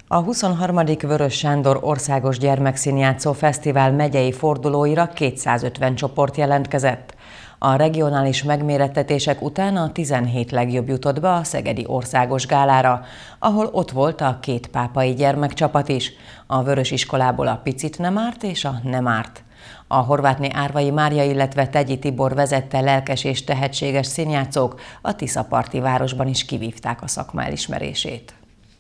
A 23. Vörös Sándor Országos Gyermekszínjátszó Fesztivál megyei fordulóira 250 csoport jelentkezett. A regionális megmérettetések után a 17 legjobb jutott be a szegedi országos gálára, ahol ott volt a két pápai gyermekcsapat is, a Vörös iskolából a Picit nem árt és a Nem árt. A Horvátné Árvai Mária, illetve Tegyi Tibor vezette lelkes és tehetséges színjátszók a Tiszaparti városban is kivívták a szakma elismerését.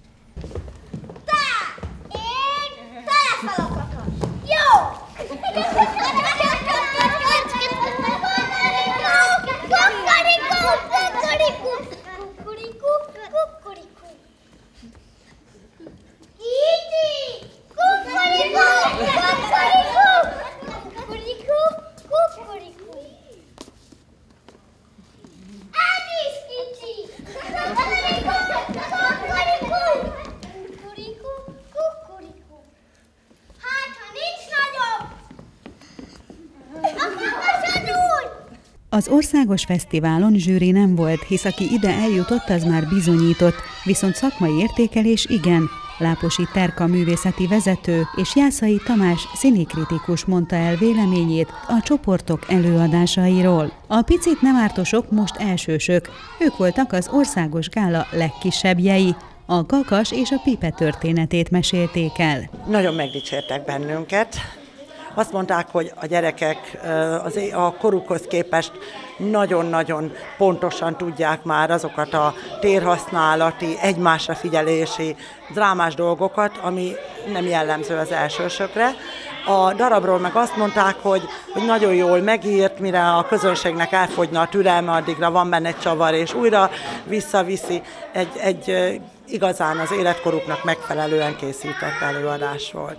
Az országos fesztiválon zsűri nem volt, hisz aki ide eljutott, az már bizonyított, viszont szakmai értékelés igen. Láposi Terka művészeti vezető és Jászai Tamás színikritikus mondta el véleményét a csoportok előadásairól. A Picit nem ártosok most elsősök, ők voltak az országos gála legkisebbjei. A Kakas és a Pipe történetét mesélték el. Nagyon megdicsértek bennünket. Azt mondták, hogy a gyerekek a korukhoz képest nagyon-nagyon pontosan tudják már azokat a térhasználati, egymásra figyelési, drámás dolgokat, ami nem jellemző az elsősökre. A darabról meg azt mondták, hogy nagyon jól megírt, mire a közönségnek elfogyna a türelme, addigra van benne egy csavar, és újra visszaviszi. Egy igazán az életkoruknak megfelelően készített előadás volt.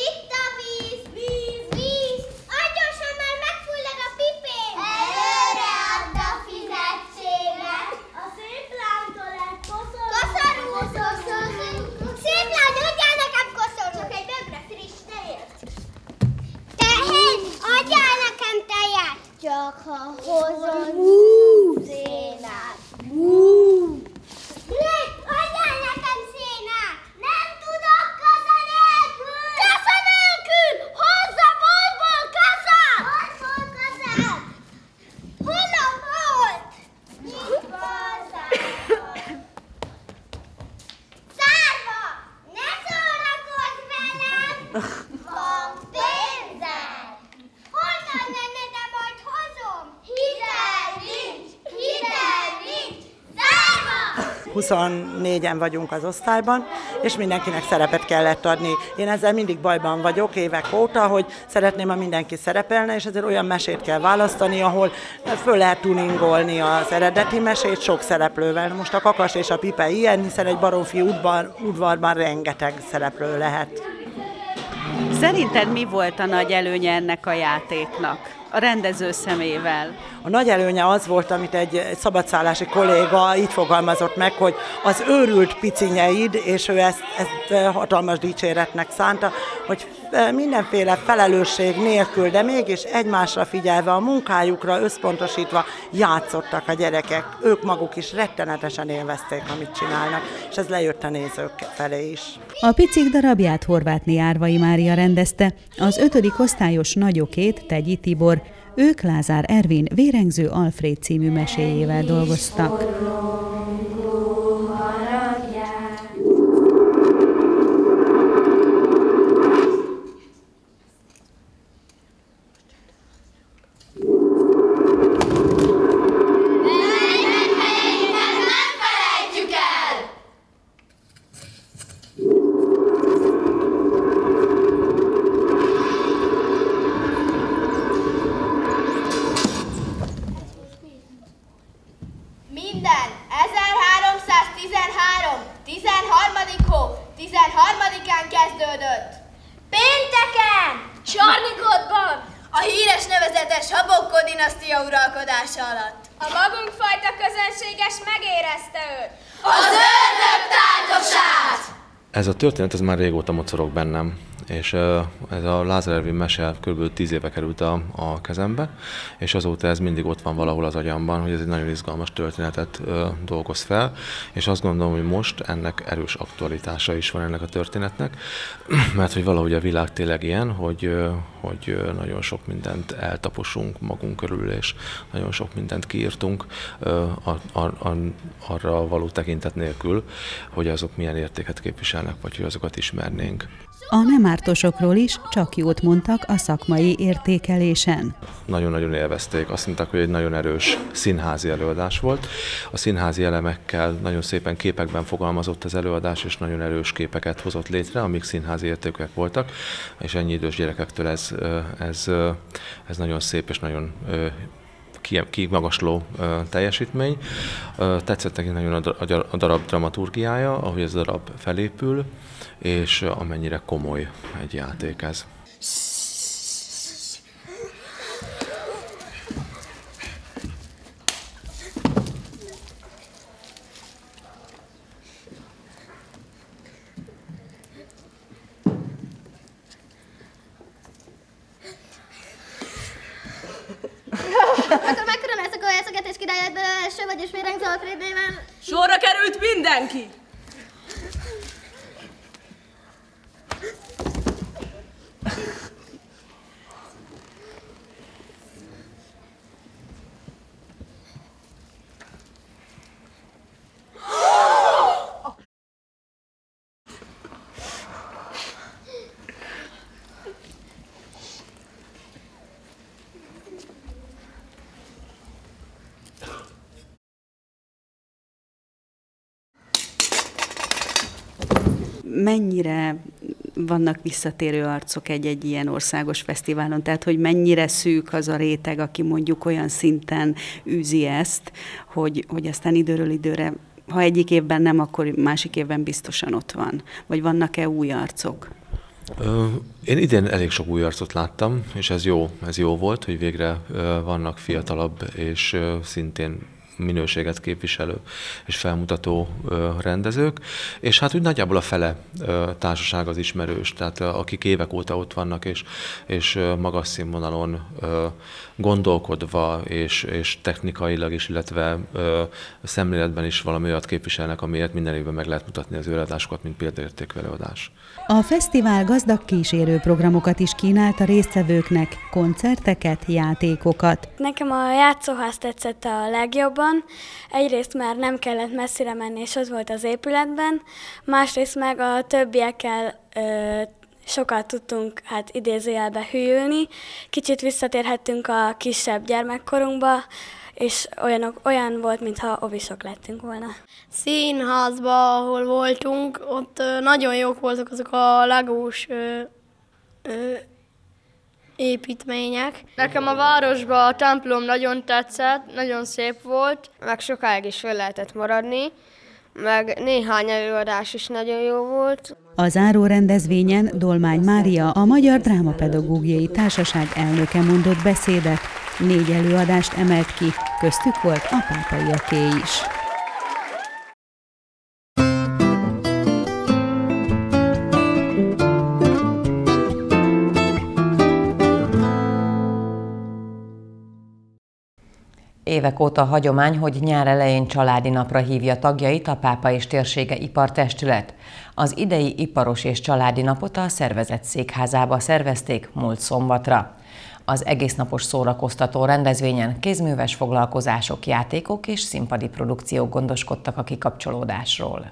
Csak ha hozom szénát. Adjál nekem szénát! Nem tudok kasza nélkül! Kasza nélkül! Hozza boltból kasza! Boltból kasza! Hol a bolt? Nincs boltban. Szárva! Ne szórakozz velem! Van pénzed! Honnan lenne, de majd hozom? Hitel nincs! Hitel nincs! Zárva! 24-en vagyunk az osztályban, és mindenkinek szerepet kellett adni. Én ezzel mindig bajban vagyok évek óta, hogy szeretném, ha mindenki szerepelne, és ezért olyan mesét kell választani, ahol föl lehet tuningolni az eredeti mesét sok szereplővel. Most a Kakas és a Pipe ilyen, hiszen egy baromfi udvarban rengeteg szereplő lehet. Szerinted mi volt a nagy előnye ennek a játéknak, a rendező szemével? A nagy előnye az volt, amit egy szabadszállási kolléga így fogalmazott meg, hogy az őrült picinyeid, és ő ezt hatalmas dicséretnek szánta, hogy mindenféle felelősség nélkül, de mégis egymásra figyelve, a munkájukra összpontosítva játszottak a gyerekek. Ők maguk is rettenetesen élvezték, amit csinálnak, és ez lejött a nézők felé is. A Picik darabját Horvátné Árvai Mária rendezte, az 5. osztályos nagyokét Tegyi Tibor. Ők Lázár Ervin Vérengző Alfréd című meséjével dolgoztak. Minden 1313. 13. hó 13-án kezdődött. Pénteken! Sarnikodban! A híres nevezetes Habokko dinasztia uralkodása alatt. A magunk fajta közönséges megérezte őt. Az ördög táltosát! Ez a történet ez már régóta mocorog bennem. és ez a Lázár Ervin mese kb. 10 éve került a kezembe, és azóta ez mindig ott van valahol az agyamban, hogy ez egy nagyon izgalmas történetet dolgoz fel, és azt gondolom, hogy most ennek erős aktualitása is van ennek a történetnek, mert hogy valahogy a világ tényleg ilyen, hogy nagyon sok mindent eltaposunk magunk körül, és nagyon sok mindent kiírtunk arra való tekintet nélkül, hogy azok milyen értéket képviselnek, vagy hogy azokat ismernénk. A nem ártosokról is csak jót mondtak a szakmai értékelésen. Nagyon-nagyon élvezték. Azt mondták, hogy egy nagyon erős színházi előadás volt. A színházi elemekkel nagyon szépen képekben fogalmazott az előadás, és nagyon erős képeket hozott létre, amik színházi értékűek voltak, és ennyi idős gyerekektől ez nagyon szép és nagyon kimagasló teljesítmény. Tetszett nekik nagyon a darab dramaturgiája, ahogy ez a darab felépül, és amennyire komoly egy játék ez. Akkor mekkora lesz a kolyászogetés királyát belőle első, vagyis Féreng Zalfréd néven? Sorra került mindenki! Mennyire vannak visszatérő arcok egy ilyen országos fesztiválon? Tehát, hogy mennyire szűk az a réteg, aki mondjuk olyan szinten űzi ezt, hogy aztán időről időre, ha egyik évben nem, akkor másik évben biztosan ott van. Vagy vannak-e új arcok? Én idén elég sok új arcot láttam, és ez jó volt, hogy végre vannak fiatalabb és szintén minőséget képviselő és felmutató rendezők, és hát úgy nagyjából a fele társaság az ismerős, tehát akik évek óta ott vannak, és magas színvonalon gondolkodva, és technikailag is, illetve szemléletben is valami olyat képviselnek, amiért minden évben meg lehet mutatni az előadásokat, mint példaértékű előadás. A fesztivál gazdag kísérő programokat is kínált a résztvevőknek, koncerteket, játékokat. Nekem a játszóház tetszett a legjobban. Egyrészt már nem kellett messzire menni, és az volt az épületben. Másrészt meg a többiekkel sokat tudtunk, hát idézőjelbe hűlni. Kicsit visszatérhettünk a kisebb gyermekkorunkba, és olyan volt, mintha ovisok lettünk volna. Színházban, ahol voltunk, ott nagyon jók voltak azok a legós építmények. Nekem a városban a templom nagyon tetszett, nagyon szép volt, meg sokáig is fel lehetett maradni, meg néhány előadás is nagyon jó volt. A záró rendezvényen Dolmány Mária, a Magyar Drámapedagógiai Társaság elnöke mondott beszédet. 4 előadást emelt ki, köztük volt a Pápaiaké is. Évek óta hagyomány, hogy nyár elején családi napra hívja tagjait a Pápa és térsége ipartestület. Az idei iparos és családi napot a szervezet székházába szervezték múlt szombatra. Az egésznapos szórakoztató rendezvényen kézműves foglalkozások, játékok és színpadi produkciók gondoskodtak a kikapcsolódásról.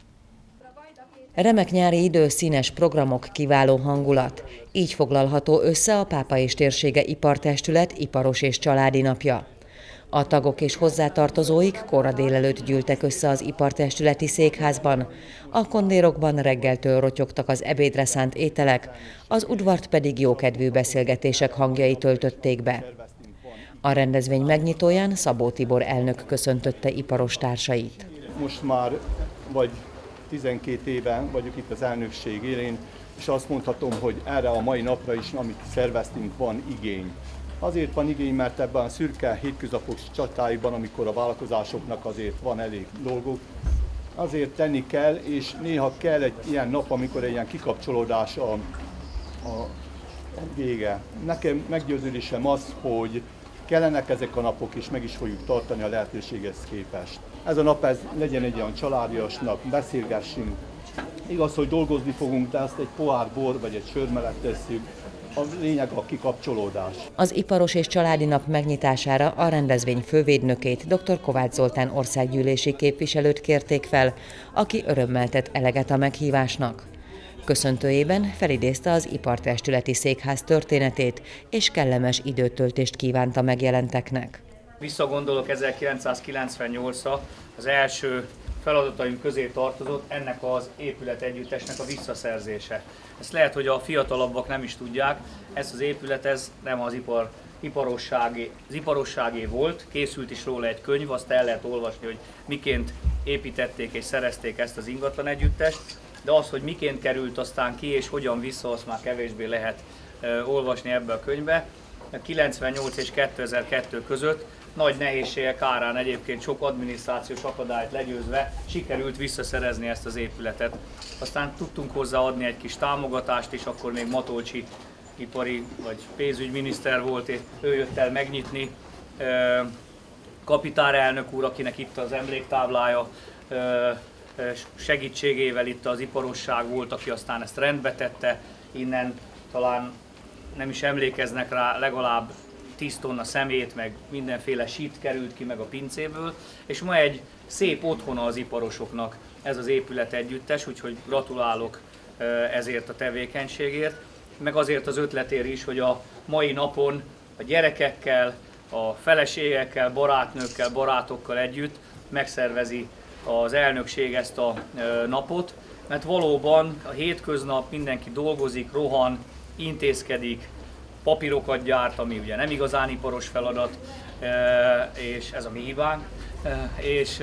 Remek nyári idő, színes programok, kiváló hangulat. Így foglalható össze a Pápa és térsége ipartestület iparos és családi napja. A tagok és hozzátartozóik kora délelőtt gyűltek össze az ipartestületi székházban, a kondérokban reggeltől rotyogtak az ebédre szánt ételek, az udvart pedig jókedvű beszélgetések hangjai töltötték be. A rendezvény megnyitóján Szabó Tibor elnök köszöntötte iparos társait. Most már vagy 12 éve vagyok itt az elnökség élén, és azt mondhatom, hogy erre a mai napra is, amit szerveztünk, van igény. Azért van igény, mert ebben a szürke hétköznapos csatáiban, amikor a vállalkozásoknak azért van elég dolgok, azért tenni kell, és néha kell egy ilyen nap, amikor egy ilyen kikapcsolódás a vége. Nekem meggyőződésem az, hogy kellenek ezek a napok, és meg is fogjuk tartani a lehetőséghez képest. Ez a nap legyen egy olyan családias nap, beszélgessünk. Igaz, hogy dolgozni fogunk, de ezt egy pohár bor vagy egy sör mellett tesszük. A lényeg a kikapcsolódás. Az Iparos és Családi Nap megnyitására a rendezvény fővédnökét, dr. Kovács Zoltán országgyűlési képviselőt kérték fel, aki örömmel tett eleget a meghívásnak. Köszöntőjében felidézte az Ipartestületi Székház történetét, és kellemes időtöltést kívánt a megjelenteknek. Visszagondolok 1998-ra, az első feladataim közé tartozott ennek az épületegyüttesnek a visszaszerzése. Ezt lehet, hogy a fiatalabbak nem is tudják, ez az épület ez nem az iparosságé volt, készült is róla egy könyv, azt el lehet olvasni, hogy miként építették és szerezték ezt az ingatlan együttest, de az, hogy miként került aztán ki és hogyan vissza, azt már kevésbé lehet olvasni ebbe a könyvbe. 98 és 2002 között nagy nehézségek árán, egyébként sok adminisztrációs akadályt legyőzve sikerült visszaszerezni ezt az épületet. Aztán tudtunk hozzá adni egy kis támogatást is, akkor még Matolcsi ipari vagy pénzügyminiszter volt, és ő jött el megnyitni. Kapitárelnök úr, akinek itt az emléktáblája, segítségével itt az iparosság volt, aki aztán ezt rendbe tette, innen talán nem is emlékeznek rá, legalább 10 tonna szemét, meg mindenféle sít került ki meg a pincéből, és ma egy szép otthona az iparosoknak ez az épület együttes, úgyhogy gratulálok ezért a tevékenységért, meg azért az ötletért is, hogy a mai napon a gyerekekkel, a feleségekkel, barátnőkkel, barátokkal együtt megszervezi az elnökség ezt a napot, mert valóban a hétköznap mindenki dolgozik, rohan, intézkedik, papírokat gyárt, ami ugye nem igazán iparos feladat, és ez a mi hibánk, és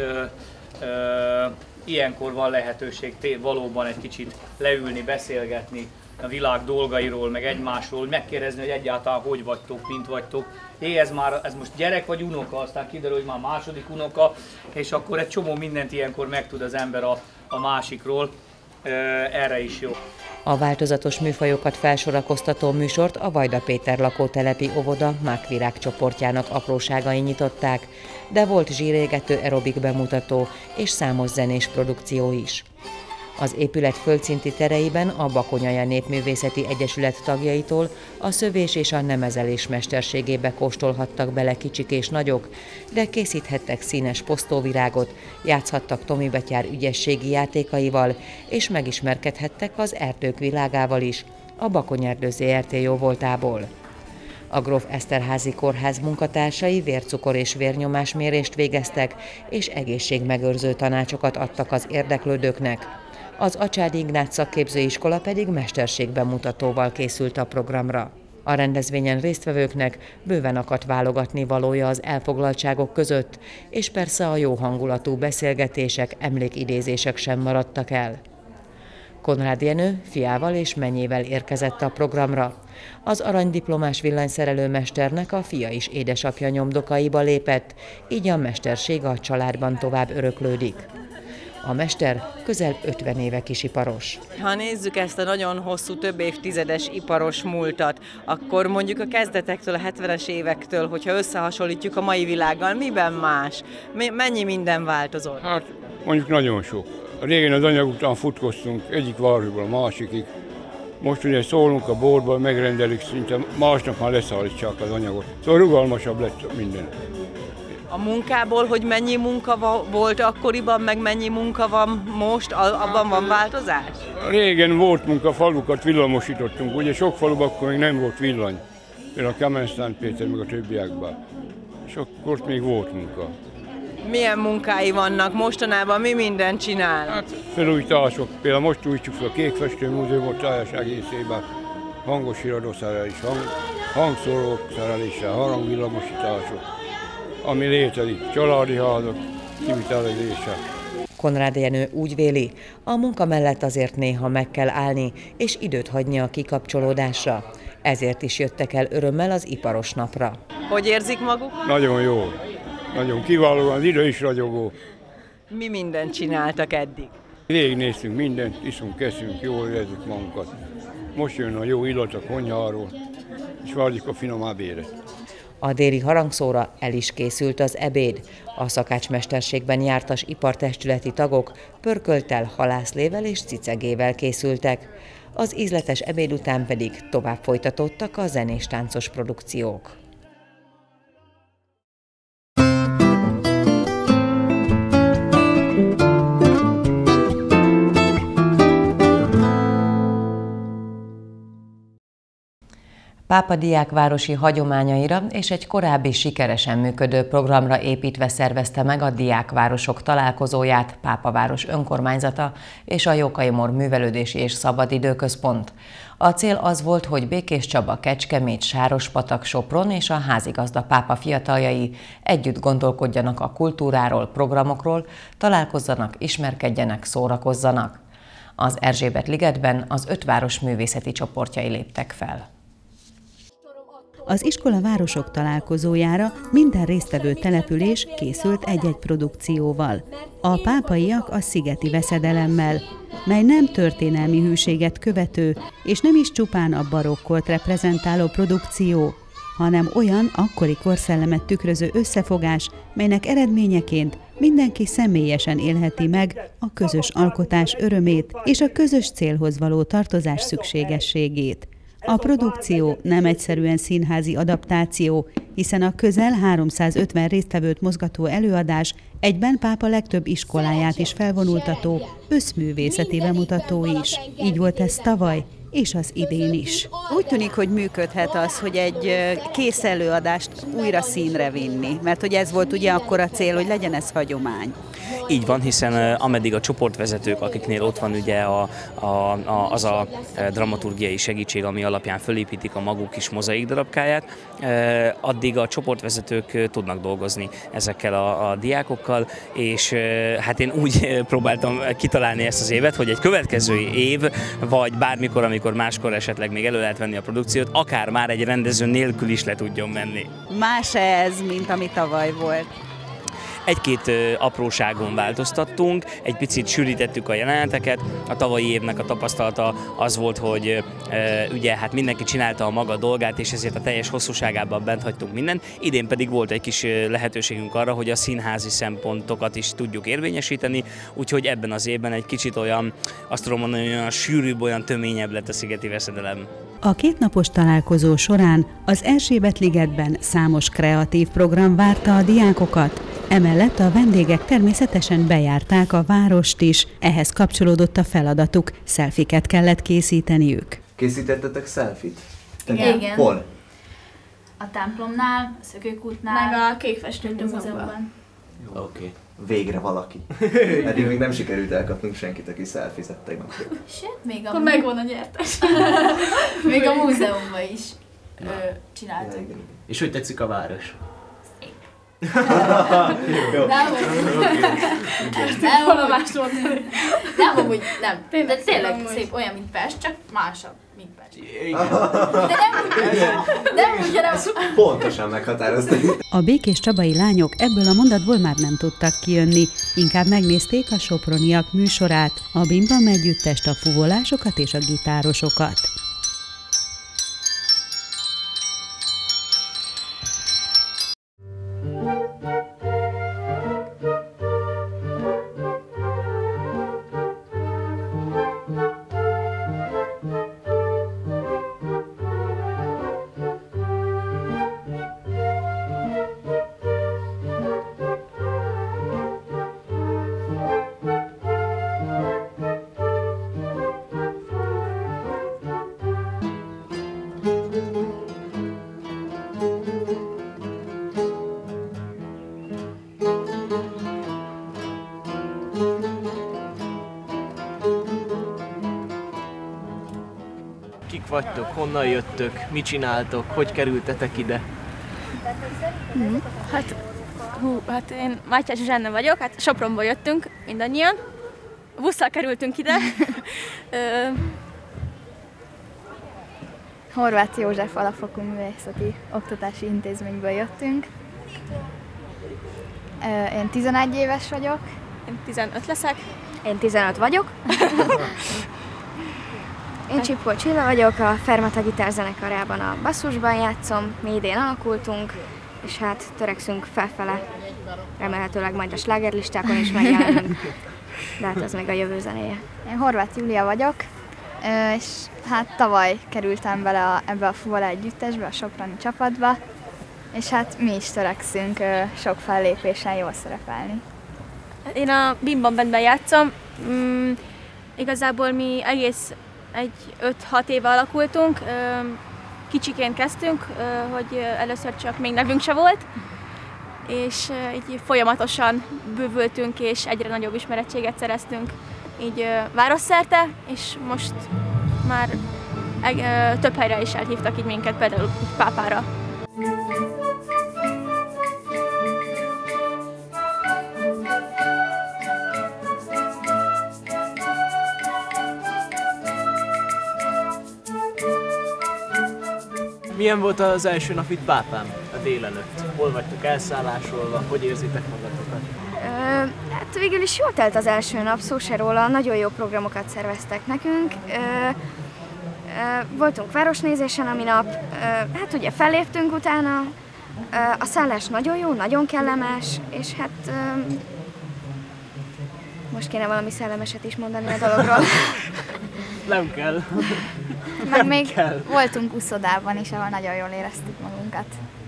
ilyenkor van lehetőség valóban egy kicsit leülni, beszélgetni a világ dolgairól, meg egymásról, megkérdezni, hogy egyáltalán hogy vagytok, mint vagytok. Ez most gyerek vagy unoka, aztán kiderül, hogy már második unoka, és akkor egy csomó mindent ilyenkor megtud az ember a másikról, erre is jó. A változatos műfajokat felsorakoztató műsort a Vajda Péter lakótelepi óvoda mákvirág csoportjának apróságai nyitották, de volt zsírégető aerobik bemutató és számos zenés produkció is. Az épület földszinti tereiben a Bakonyaja Népművészeti Egyesület tagjaitól a szövés és a nemezelés mesterségébe kóstolhattak bele kicsik és nagyok, de készíthettek színes posztóvirágot, játszhattak Tomi Betyár ügyességi játékaival, és megismerkedhettek az erdők világával is, a Bakonyerdő Zrt. Jóvoltából. A Gróf Eszterházy Kórház munkatársai vércukor és vérnyomásmérést végeztek, és egészségmegőrző tanácsokat adtak az érdeklődőknek. Az Acsádi Ignác szakképzőiskola pedig mesterségbemutatóval készült a programra. A rendezvényen résztvevőknek bőven akadt válogatni valója az elfoglaltságok között, és persze a jó hangulatú beszélgetések, emlékidézések sem maradtak el. Konrád Jenő fiával és mennyével érkezett a programra. Az aranydiplomás villanyszerelőmesternek a fia is édesapja nyomdokaiba lépett, így a mesterség a családban tovább öröklődik. A mester közel 50 éve kisiparos. Ha nézzük ezt a nagyon hosszú, több évtizedes iparos múltat, akkor mondjuk a kezdetektől, a 70-es évektől, hogyha összehasonlítjuk a mai világgal, miben más? Mennyi minden változott? Hát mondjuk nagyon sok. Régen az anyag után futkoztunk egyik városból a másikig. Most ugye szólunk a boltban, megrendelik, szinte másnap már leszállítsák az anyagot. Szóval rugalmasabb lett minden. A munkából, hogy mennyi munka volt akkoriban, meg mennyi munka van most, abban van változás? Régen volt munka, falukat villamosítottunk, ugye sok faluban akkor még nem volt villany. Például a Kemensztán Péter meg a többiekben. És akkor még volt munka. Milyen munkái vannak mostanában, mi mindent csinál? Hát felújítások, például most újítjuk fel a Kékfestő Múzeumot teljes egészében, hangos híradószerelés, hangszórók szerelése, harangvillamosítások, ami létezik, családi házak, kivitelezése. Konrád Jenő úgy véli, a munka mellett azért néha meg kell állni, és időt hagyni a kikapcsolódásra. Ezért is jöttek el örömmel az iparos napra. Hogy érzik maguk? Nagyon jó, nagyon kiválóan, az idő is ragyogó. Mi mindent csináltak eddig? Végignéztünk mindent, iszunk, keszünk, jól érezzük magunkat. most jön a jó illat a konyháról, és várjuk a finomabb éret. A déli harangszóra el is készült az ebéd. A szakácsmesterségben jártas ipartestületi tagok pörkölttel, halászlével és cicegével készültek. Az ízletes ebéd után pedig tovább folytatódtak a zenés-táncos produkciók. Pápa diákvárosi hagyományaira és egy korábbi sikeresen működő programra építve szervezte meg a diákvárosok találkozóját Pápaváros önkormányzata és a Jókai-Mor Művelődési és Szabadidőközpont. A cél az volt, hogy Békés Csaba, Kecskemét, Sárospatak, Sopron és a házigazda pápa fiataljai együtt gondolkodjanak a kultúráról, programokról, találkozzanak, ismerkedjenek, szórakozzanak. Az Erzsébet-ligetben az 5 város művészeti csoportjai léptek fel. Az iskola városok találkozójára minden résztvevő település készült egy-egy produkcióval. A pápaiak a szigeti veszedelemmel, mely nem történelmi hűséget követő, és nem is csupán a barokkort reprezentáló produkció, hanem olyan akkori korszellemet tükröző összefogás, melynek eredményeként mindenki személyesen élheti meg a közös alkotás örömét és a közös célhoz való tartozás szükségességét. A produkció nem egyszerűen színházi adaptáció, hiszen a közel 350 résztvevőt mozgató előadás egyben pápa legtöbb iskoláját is felvonultató, összművészeti bemutató is. Így volt ez tavaly, és az idén is. Úgy tűnik, hogy működhet az, hogy egy kész előadást újra színre vinni, mert hogy ez volt ugye akkor a cél, hogy legyen ez hagyomány. Így van, hiszen ameddig a csoportvezetők, akiknél ott van ugye az a dramaturgiai segítség, ami alapján fölépítik a maguk kis mozaik darabkáját, addig a csoportvezetők tudnak dolgozni ezekkel a diákokkal, és hát én úgy próbáltam kitalálni ezt az évet, hogy egy következő év, vagy bármikor, amikor máskor esetleg még elő lehet venni a produkciót, akár már egy rendező nélkül is le tudjon menni. Más ez, mint ami tavaly volt? Egy-két apróságon változtattunk, egy picit sűrítettük a jeleneteket. A tavalyi évnek a tapasztalata az volt, hogy ugye hát mindenki csinálta a maga dolgát, és ezért a teljes hosszúságában bent hagytunk mindent. Idén pedig volt egy kis lehetőségünk arra, hogy a színházi szempontokat is tudjuk érvényesíteni, úgyhogy ebben az évben egy kicsit olyan, azt tudom mondani, olyan sűrűbb, olyan töményebb lett a szigeti veszedelem. A kétnapos találkozó során az Erzsébet-ligetben számos kreatív program várta a diákokat. Emellett a vendégek természetesen bejárták a várost is, ehhez kapcsolódott a feladatuk, szelfiket kellett készíteniük. Készítettetek szelfit? Igen. Hol? A templomnál, a Szökőkútnál, meg a Kékfestő Múzeumban. Oké. Végre valaki. Eddig még nem sikerült elkapnunk senkit, aki szelfizett tegnap. Sőt, még akkor megvan a nyertes. Még a múzeumban is csináltunk. És hogy tetszik a város? Nem, amúgy nem. De tényleg szép, olyan, mint Pest, csak másabb, mint Pest. De nem úgy, hanem... Pontosan meghatározta. A békés csabai lányok ebből a mondatból már nem tudtak kijönni, inkább megnézték a soproniak műsorát, a Bim-Bam együttest, a fuvolásokat és a gitárosokat. Kik vagytok, honnan jöttök, mit csináltok, hogy kerültetek ide? Hát én Mátyás Zsenne vagyok, hát Sopronból jöttünk mindannyian. Busszal kerültünk ide. Horváth József Alapfokú Művészeti Oktatási Intézményből jöttünk. Én 11 éves vagyok. Én 15 leszek. Én 15 vagyok. Én Csipó Csilla vagyok, a Fermata gitárzenekarában a basszusban játszom, mi idén alakultunk, és hát törekszünk felfele, remélhetőleg majd a slágerlistákon is megjelenünk, de hát az még a jövő zenéje. Én Horváth Júlia vagyok, és hát tavaly kerültem bele ebbe a Fuvola együttesbe, a soproni csapatba, és hát mi is törekszünk sok fellépésen jól szerepelni. Én a Bim Bam Bandben játszom. Igazából mi egész 5-6 éve alakultunk. Kicsiként kezdtünk, hogy először csak még nevünk se volt, és így folyamatosan bővültünk, és egyre nagyobb ismerettséget szereztünk így városszerte, és most már több helyre is elhívtak így minket, például Pápára. Milyen volt az első nap itt Pápán, a délelőtt? Hol vagytok elszállásolva? Hogy érzitek magatokat? Hát végül is jól telt az első nap, szó se róla, nagyon jó programokat szerveztek nekünk. Voltunk városnézésen a minap, hát ugye felléptünk utána, a szállás nagyon jó, nagyon kellemes, és hát most kéne valami szellemeset is mondani a dologról. Nem kell. Meg még voltunk uszodában is, ahol nagyon jól éreztük magunkat.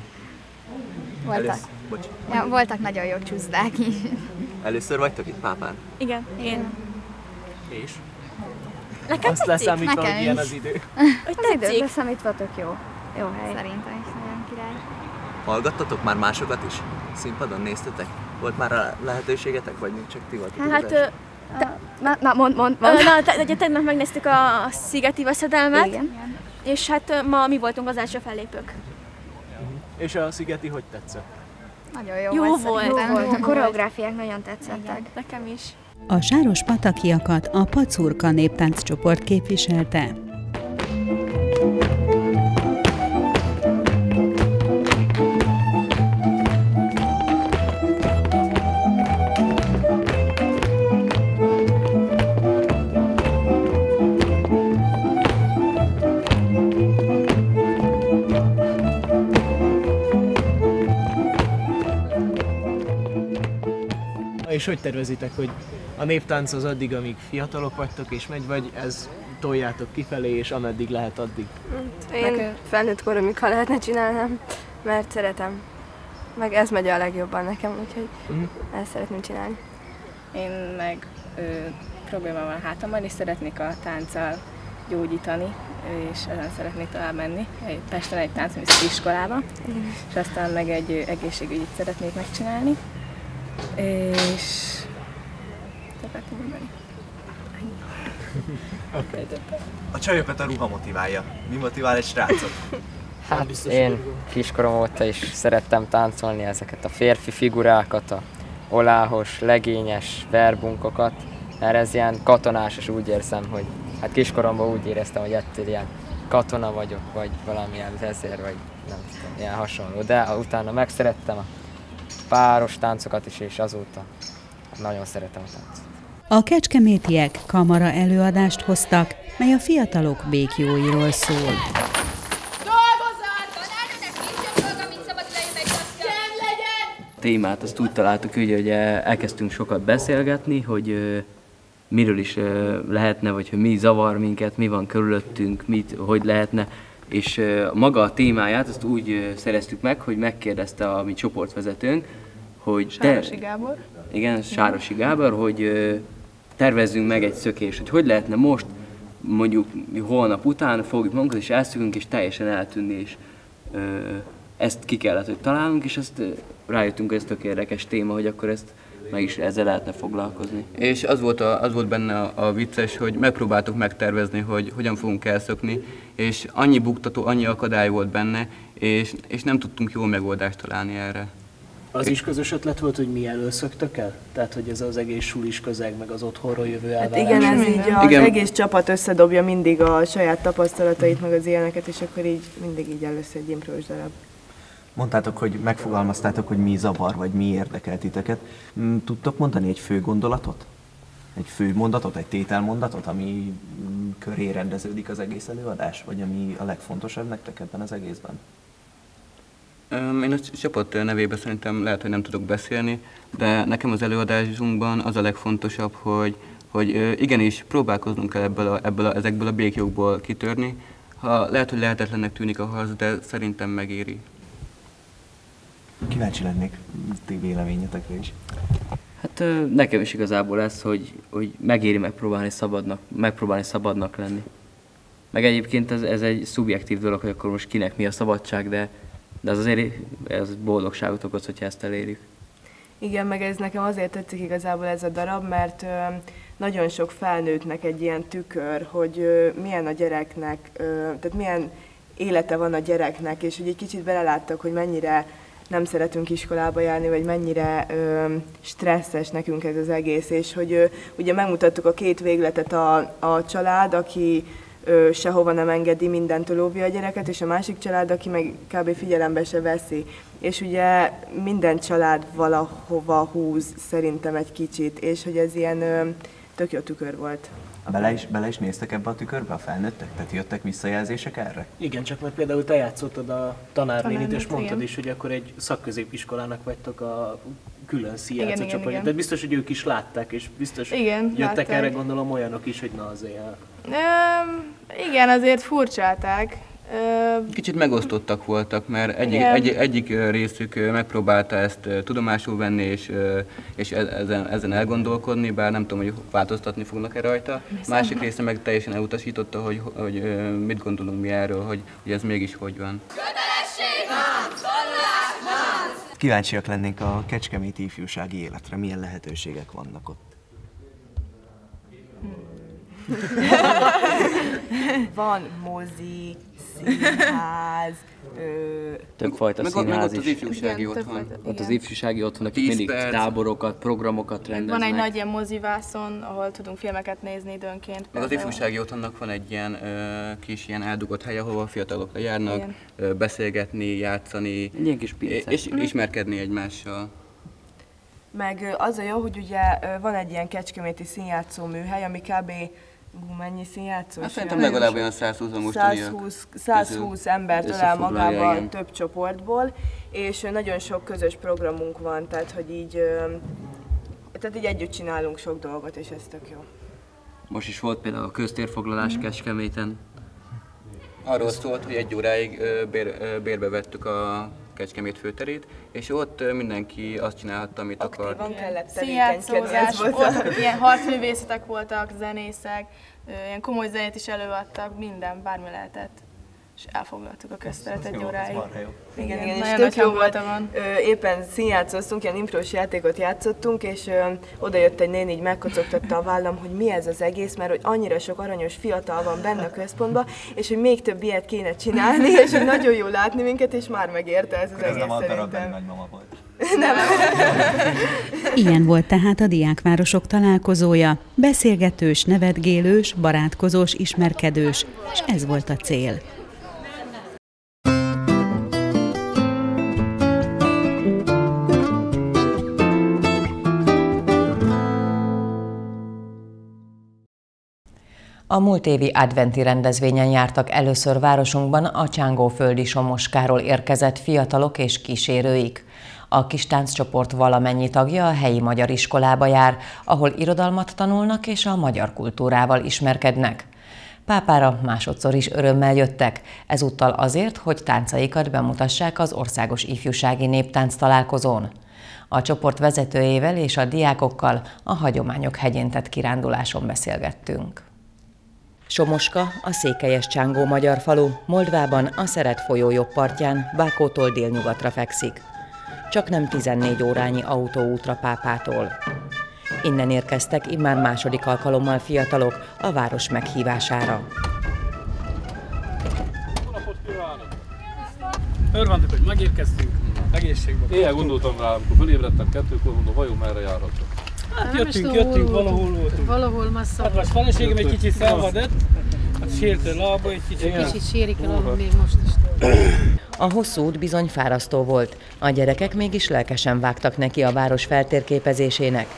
Voltak nagyon jó csúszdák is. Először vagytok itt Pápán? Igen, én. És? Nekem azt leszámítva, hogy ilyen az idő. Az időt leszámítva tök jó. Jó hely. Szerintem is nagyon király. Hallgattatok már másokat is? Színpadon néztetek? Volt már lehetőségetek, vagy még csak ti voltatok? Hát, mondd. Ugye tegnap megnéztük a Szigeti Veszedelmet, igen. És hát ma mi voltunk az első fellépők. És a Szigeti hogy tetszett? Nagyon jó volt. A koreográfiák nagyon tetszettek. Nekem is. A sárospatakiakat a Pacurka néptánccsoport képviselte. És hogy tervezitek, hogy a néptánc az addig, amíg fiatalok vagytok és megy, vagy ez toljátok kifelé, és ameddig lehet addig? Én felnőtt koromig, ha lehetne csinálnám, mert szeretem. Meg ez megy a legjobban nekem, úgyhogy ezt szeretném csinálni. Én meg probléma van a hátammal, és szeretnék a tánccal gyógyítani, és ezen szeretnék tovább menni. Pesten egy táncművészeti iskolába, és aztán meg egy egészségügyit szeretnék megcsinálni. És akartam mondani. A csajokat a ruha motiválja. Mi motivál egy srácot? Hát én kiskorom óta is szerettem táncolni ezeket a férfi figurákat, a oláhos, legényes verbunkokat, mert ez ilyen katonás, és úgy érzem, hogy hát kiskoromban úgy éreztem, hogy ettől ilyen katona vagyok, vagy valamilyen vezér, vagy nem tudom, ilyen hasonló. De utána megszerettem a páros táncokat is, és azóta nagyon szeretem a táncot. A kecskemétiek kamara előadást hoztak, mely a fiatalok békjóiról szól. A témát azt úgy találtuk, hogy elkezdtünk sokat beszélgetni, hogy miről is lehetne, vagy hogy mi zavar minket, mi van körülöttünk, hogy lehetne. És maga a témáját azt úgy szereztük meg, hogy megkérdezte a mi csoportvezetőnk, hogy Sárosi Gábor. Igen, Sárosi Gábor, hogy tervezzünk meg egy szökést, hogy lehetne most, mondjuk holnap után fogjuk magunkat, és elszökünk, és teljesen eltűnni, és ezt ki kellett, hogy találnunk, és ezt rájöttünk, hogy ez tök érdekes téma, hogy akkor ezt meg is ezzel lehetne foglalkozni. És az volt benne a vicces, hogy megpróbáltuk megtervezni, hogy hogyan fogunk elszökni, és annyi buktató, annyi akadály volt benne, és nem tudtunk jó megoldást találni erre. Az is közös ötlet volt, hogy mi elől szöktök el? Tehát, hogy ez az egész sulis közeg, meg az otthonról jövő elvárás. Hát igen, ez így az egész csapat összedobja mindig a saját tapasztalatait, meg az ilyeneket, és akkor így mindig így elősz egy improvs darab. Mondtátok, hogy megfogalmaztátok, hogy mi zavar, vagy mi érdekel titeket. Tudtok mondani egy fő gondolatot? Egy fő mondatot, egy tételmondatot, ami köré rendeződik az egész előadás, vagy ami a legfontosabb nektek ebben az egészben? Én a csapat nevében szerintem lehet, hogy nem tudok beszélni, de nekem az előadásunkban az a legfontosabb, hogy igenis próbálkoznunk kell ezekből a béklyókból kitörni. Lehet, hogy lehetetlennek tűnik a harc, de szerintem megéri. Kíváncsi lennék ti véleményetekre is. Hát nekem is igazából ez, hogy megéri megpróbálni szabadnak lenni. Meg egyébként ez egy szubjektív dolog, hogy akkor most kinek mi a szabadság, de az azért ez boldogságot okoz, hogyha ezt elérjük. Igen, meg ez nekem azért tetszik igazából ez a darab, mert nagyon sok felnőttnek egy ilyen tükör, hogy milyen a gyereknek, tehát milyen élete van a gyereknek, és hogy egy kicsit beleláttak, hogy mennyire nem szeretünk iskolába járni, vagy mennyire stresszes nekünk ez az egész, és hogy ugye megmutattuk a két végletet, a család, aki sehova nem engedi, mindentől óvja a gyereket, és a másik család, aki meg kb. Figyelembe se veszi. És ugye minden család valahova húz szerintem egy kicsit, és hogy ez ilyen tök jó tükör volt. Bele is néztek ebbe a tükörbe a felnőttek? Tehát jöttek visszajelzések erre? Igen, csak mert például te játszottad a tanárnénit, és mondtad is, hogy akkor egy szakközépiskolának vagytok a külön színjátszó csapatja. De biztos, hogy ők is látták, és biztos jöttek látták. Erre, gondolom, olyanok is, hogy na azért. Igen, azért furcsálták. Kicsit megosztottak voltak, mert egyik részük megpróbálta ezt tudomásul venni, és ezen elgondolkodni, bár nem tudom, hogy változtatni fognak-e rajta. Másik része meg teljesen elutasította, hogy mit gondolunk mi erről, hogy ez mégis hogy van. Kíváncsiak lennénk a kecskeméti ifjúsági életre, milyen lehetőségek vannak ott? Van mozi, színház, többfajta színház is. Meg ott az ifjúsági otthon. Ott az ifjúsági otthon, akik mindig táborokat, programokat rendeznek. Van egy nagy ilyen mozivászon, ahol tudunk filmeket nézni időnként. Meg az ifjúsági otthonnak van egy ilyen kis ilyen eldugott hely, ahol a fiatalok lejárnak, beszélgetni, játszani, és ismerkedni egymással. Meg az a jó, hogy ugye van egy ilyen kecskeméti színjátszó műhely, ami kb. Mennyi színjátszó? Hát szerintem legalább olyan 120 embert ölel magába több csoportból, és nagyon sok közös programunk van, tehát hogy így együtt csinálunk sok dolgot, és ez tök jó. Most is volt például a köztérfoglalás Kecskeméten. Arról szólt, hogy 1 óráig bérbe vettük a Kecskemét főterét, és ott mindenki azt csinálhatta, amit akar. Aktívan kellett tevékenykedni. Ott ilyen harcművészetek voltak, zenészek, ilyen komoly zenét is előadtak, minden, bármi lehetett. És elfoglaltuk a közteret 1 óráig. Igen, és tök jó volt. Éppen színjátszottunk, ilyen imprós játékot játszottunk, és oda jött egy néni, így megkocogtatta a vállam, hogy mi ez az egész, mert hogy annyira sok aranyos fiatal van benne a központban, és hogy még több ilyet kéne csinálni, és hogy nagyon jó látni minket, és már megérte ez az egész szerintem. Ez nem a darabban nagymama volt. Nem. Ilyen volt tehát a diákvárosok találkozója. Beszélgetős, nevetgélős, barátkozós, ismerkedős, és ez volt a cél. A múlt évi adventi rendezvényen jártak először városunkban a Csángóföldi Somoskáról érkezett fiatalok és kísérőik. A kis tánccsoport valamennyi tagja a helyi magyar iskolába jár, ahol irodalmat tanulnak és a magyar kultúrával ismerkednek. Pápára másodszor is örömmel jöttek, ezúttal azért, hogy táncaikat bemutassák az Országos Ifjúsági Néptánc találkozón. A csoport vezetőjével és a diákokkal a Hagyományok hegyén tett kiránduláson beszélgettünk. Somoska, a székelyes Csángó magyar falu, Moldvában a Szeret folyó jobb partján, Bákótól délnyugatra fekszik. Csak nem 14 órányi autóútra Pápától. Innen érkeztek immár második alkalommal fiatalok a város meghívására. Örvendek, hogy megérkeztünk, egészségben. Éjjel gondoltam rá, amikor fölébredtem 2-kor, mondom, vajon merre járhatok. Hát jöttünk, valahol voltunk. Valahol messze. Hát most feleségem egy kicsit szenvedett, hát sért a lába egy kicsit. Kicsit sérik el alul még most is. A hosszú út bizony fárasztó volt, a gyerekek mégis lelkesen vágtak neki a város feltérképezésének.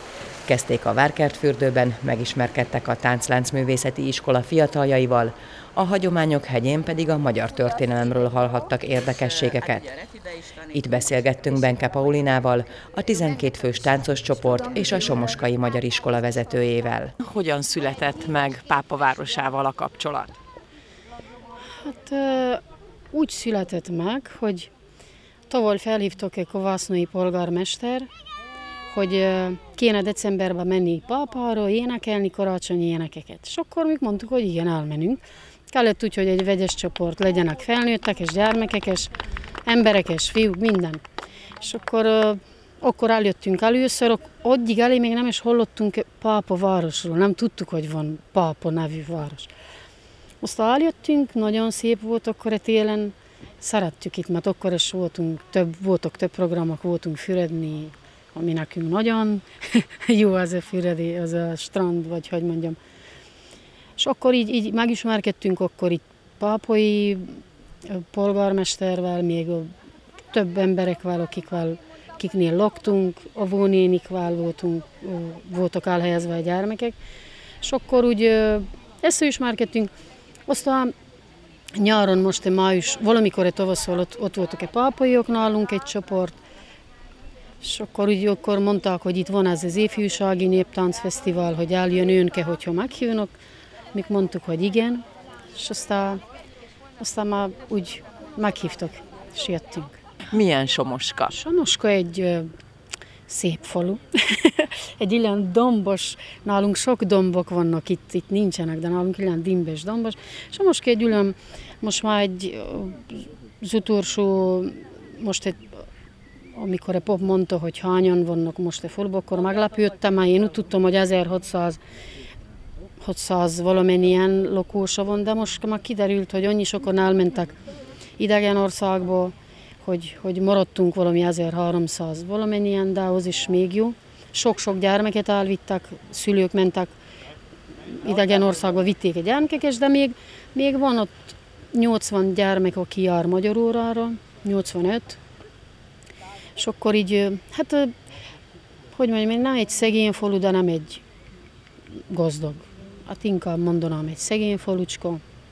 Kezdték a Várkertfürdőben, megismerkedtek a Táncláncművészeti Iskola fiataljaival, a Hagyományok hegyén pedig a magyar történelemről hallhattak érdekességeket. Itt beszélgettünk Benke Paulinával, a 12 fős táncos csoport és a Somoskai Magyar Iskola vezetőjével. Hogyan született meg Pápa városával a kapcsolat? Hát úgy született meg, hogy tavaly felhívtok egy kovásznói polgármester, hogy kéne decemberben menni Pápára, énekelni karácsonyi énekeket. És akkor mi mondtuk, hogy igen, elmenünk. Kellett úgy, hogy egy vegyes csoport legyenek felnőttek, és gyermekek, és emberek, és fiúk, minden. És akkor eljöttünk először, addig elé még nem is hallottunk Pápa városról, nem tudtuk, hogy van Pápa nevű város. Aztán eljöttünk, nagyon szép volt akkor a télen, szerettük itt, mert akkor is voltak több programok, voltunk füredni, ami nekünk nagyon jó az a füredi, az a strand, vagy hogy mondjam. És akkor így megismerkedtünk, akkor itt pápai polgármestervel, még több emberekvel, akiknél laktunk, avónénikvel voltak elhelyezve a gyermekek. És akkor úgy összeismerkedtünk. Aztán nyáron, most május, valamikor tavaszol ott voltak egy pápaiok nálunk, egy csoport, és akkor mondták, hogy itt van ez az ifjúsági néptáncfesztivál, hogy eljön önke, hogyha meghívnak. Mi mondtuk, hogy igen, és aztán már úgy meghívtak, és jöttünk. Milyen Somoska? Somoska egy szép falu. Egy ilyen dombos, nálunk sok dombok vannak, itt nincsenek, de nálunk ilyen dimbes dombos. Somoska egy olyan, most már az utolsó, amikor a pop mondta, hogy hányan vannak most a faluban, akkor meglepődtem, mert én úgy tudtam, hogy 1600 valamennyien lakósa van, de most már kiderült, hogy annyi sokan elmentek idegen országba, hogy maradtunk valami 1300 valamennyien, de az is még jó. Sok-sok gyermeket elvittek, szülők mentek idegen országba, vitték a gyermekeket, de még van ott 80 gyermek, aki jár magyar órára, 85. És akkor így, hát, hogy mondjam, nem egy szegény falu, de nem egy gazdag. Hát inkább mondanám egy szegény falucska,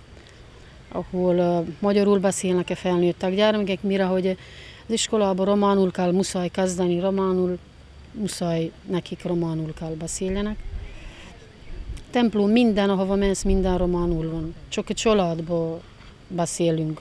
ahol magyarul beszélnek a felnőttek gyermekek, mire hogy az iskolában románul kell, muszáj kezdeni románul, muszáj nekik románul kell beszéljenek. Templom minden, ahova mensz, minden románul van. Csak a családban beszélünk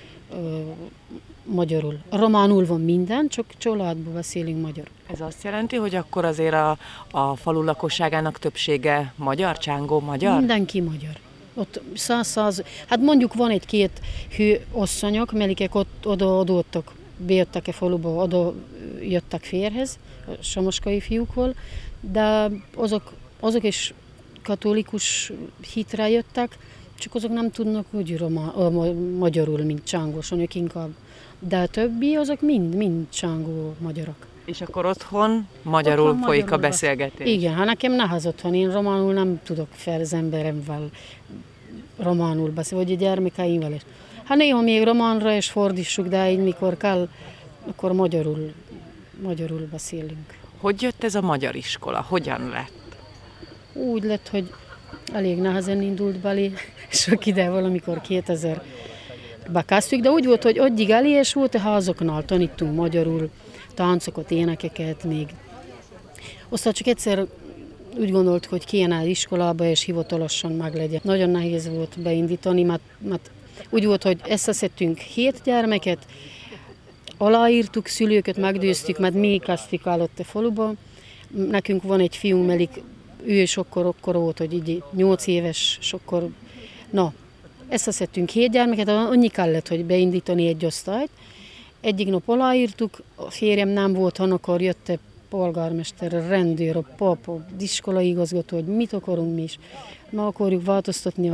magyarul. Románul van minden, csak családban beszélünk magyarul. Ez azt jelenti, hogy akkor azért a falu lakosságának többsége magyar, csángó magyar? Mindenki magyar. Ott 100, hát mondjuk van egy-két hőasszonyok, melikek ott odaadottak, bejöttek a faluba, oda jöttek férhez, a somoskai fiúkhoz, de azok is katolikus hitre jöttek, csak azok nem tudnak úgy magyarul, mint csángóson, ők inkább. De a többi, azok mind csángó magyarok. És akkor otthon magyarul folyik a beszélgetés? Igen, hát nekem nehéz otthon, én románul nem tudok fel az emberemvel románul beszélni, vagy a gyermekeimvel is. Hát néha még románra is fordítsuk, de így mikor kell, akkor magyarul beszélünk. Hogy jött ez a magyar iskola? Hogyan lett? Úgy lett, hogy elég nehezen indult belé, sok ide valamikor 2000-ben kezdtük, de úgy volt, hogy addig elég volt a házaknál, tanítunk magyarul, táncokat, énekeket még. Aztán csak egyszer úgy gondolt, hogy kéne iskolába és hivatalosan meglegyen. Nagyon nehéz volt beindítani, mert úgy volt, hogy összeszedtünk 7 gyermeket, aláírtuk, szülőket meggyőztük, mert mi kezdtük el ott a faluba. Nekünk van egy fiunk, melik, ő is akkor volt, hogy így 8 éves, és akkor, összeszedtünk 7 gyermeket, annyi kellett, hogy beindítani egy osztályt. Egyik nap aláírtuk, a férjem nem volt, akkor jött a polgármester, a rendőr, a pap, az iskolai igazgató, hogy mit akarunk mi is. Ma akarjuk változtatni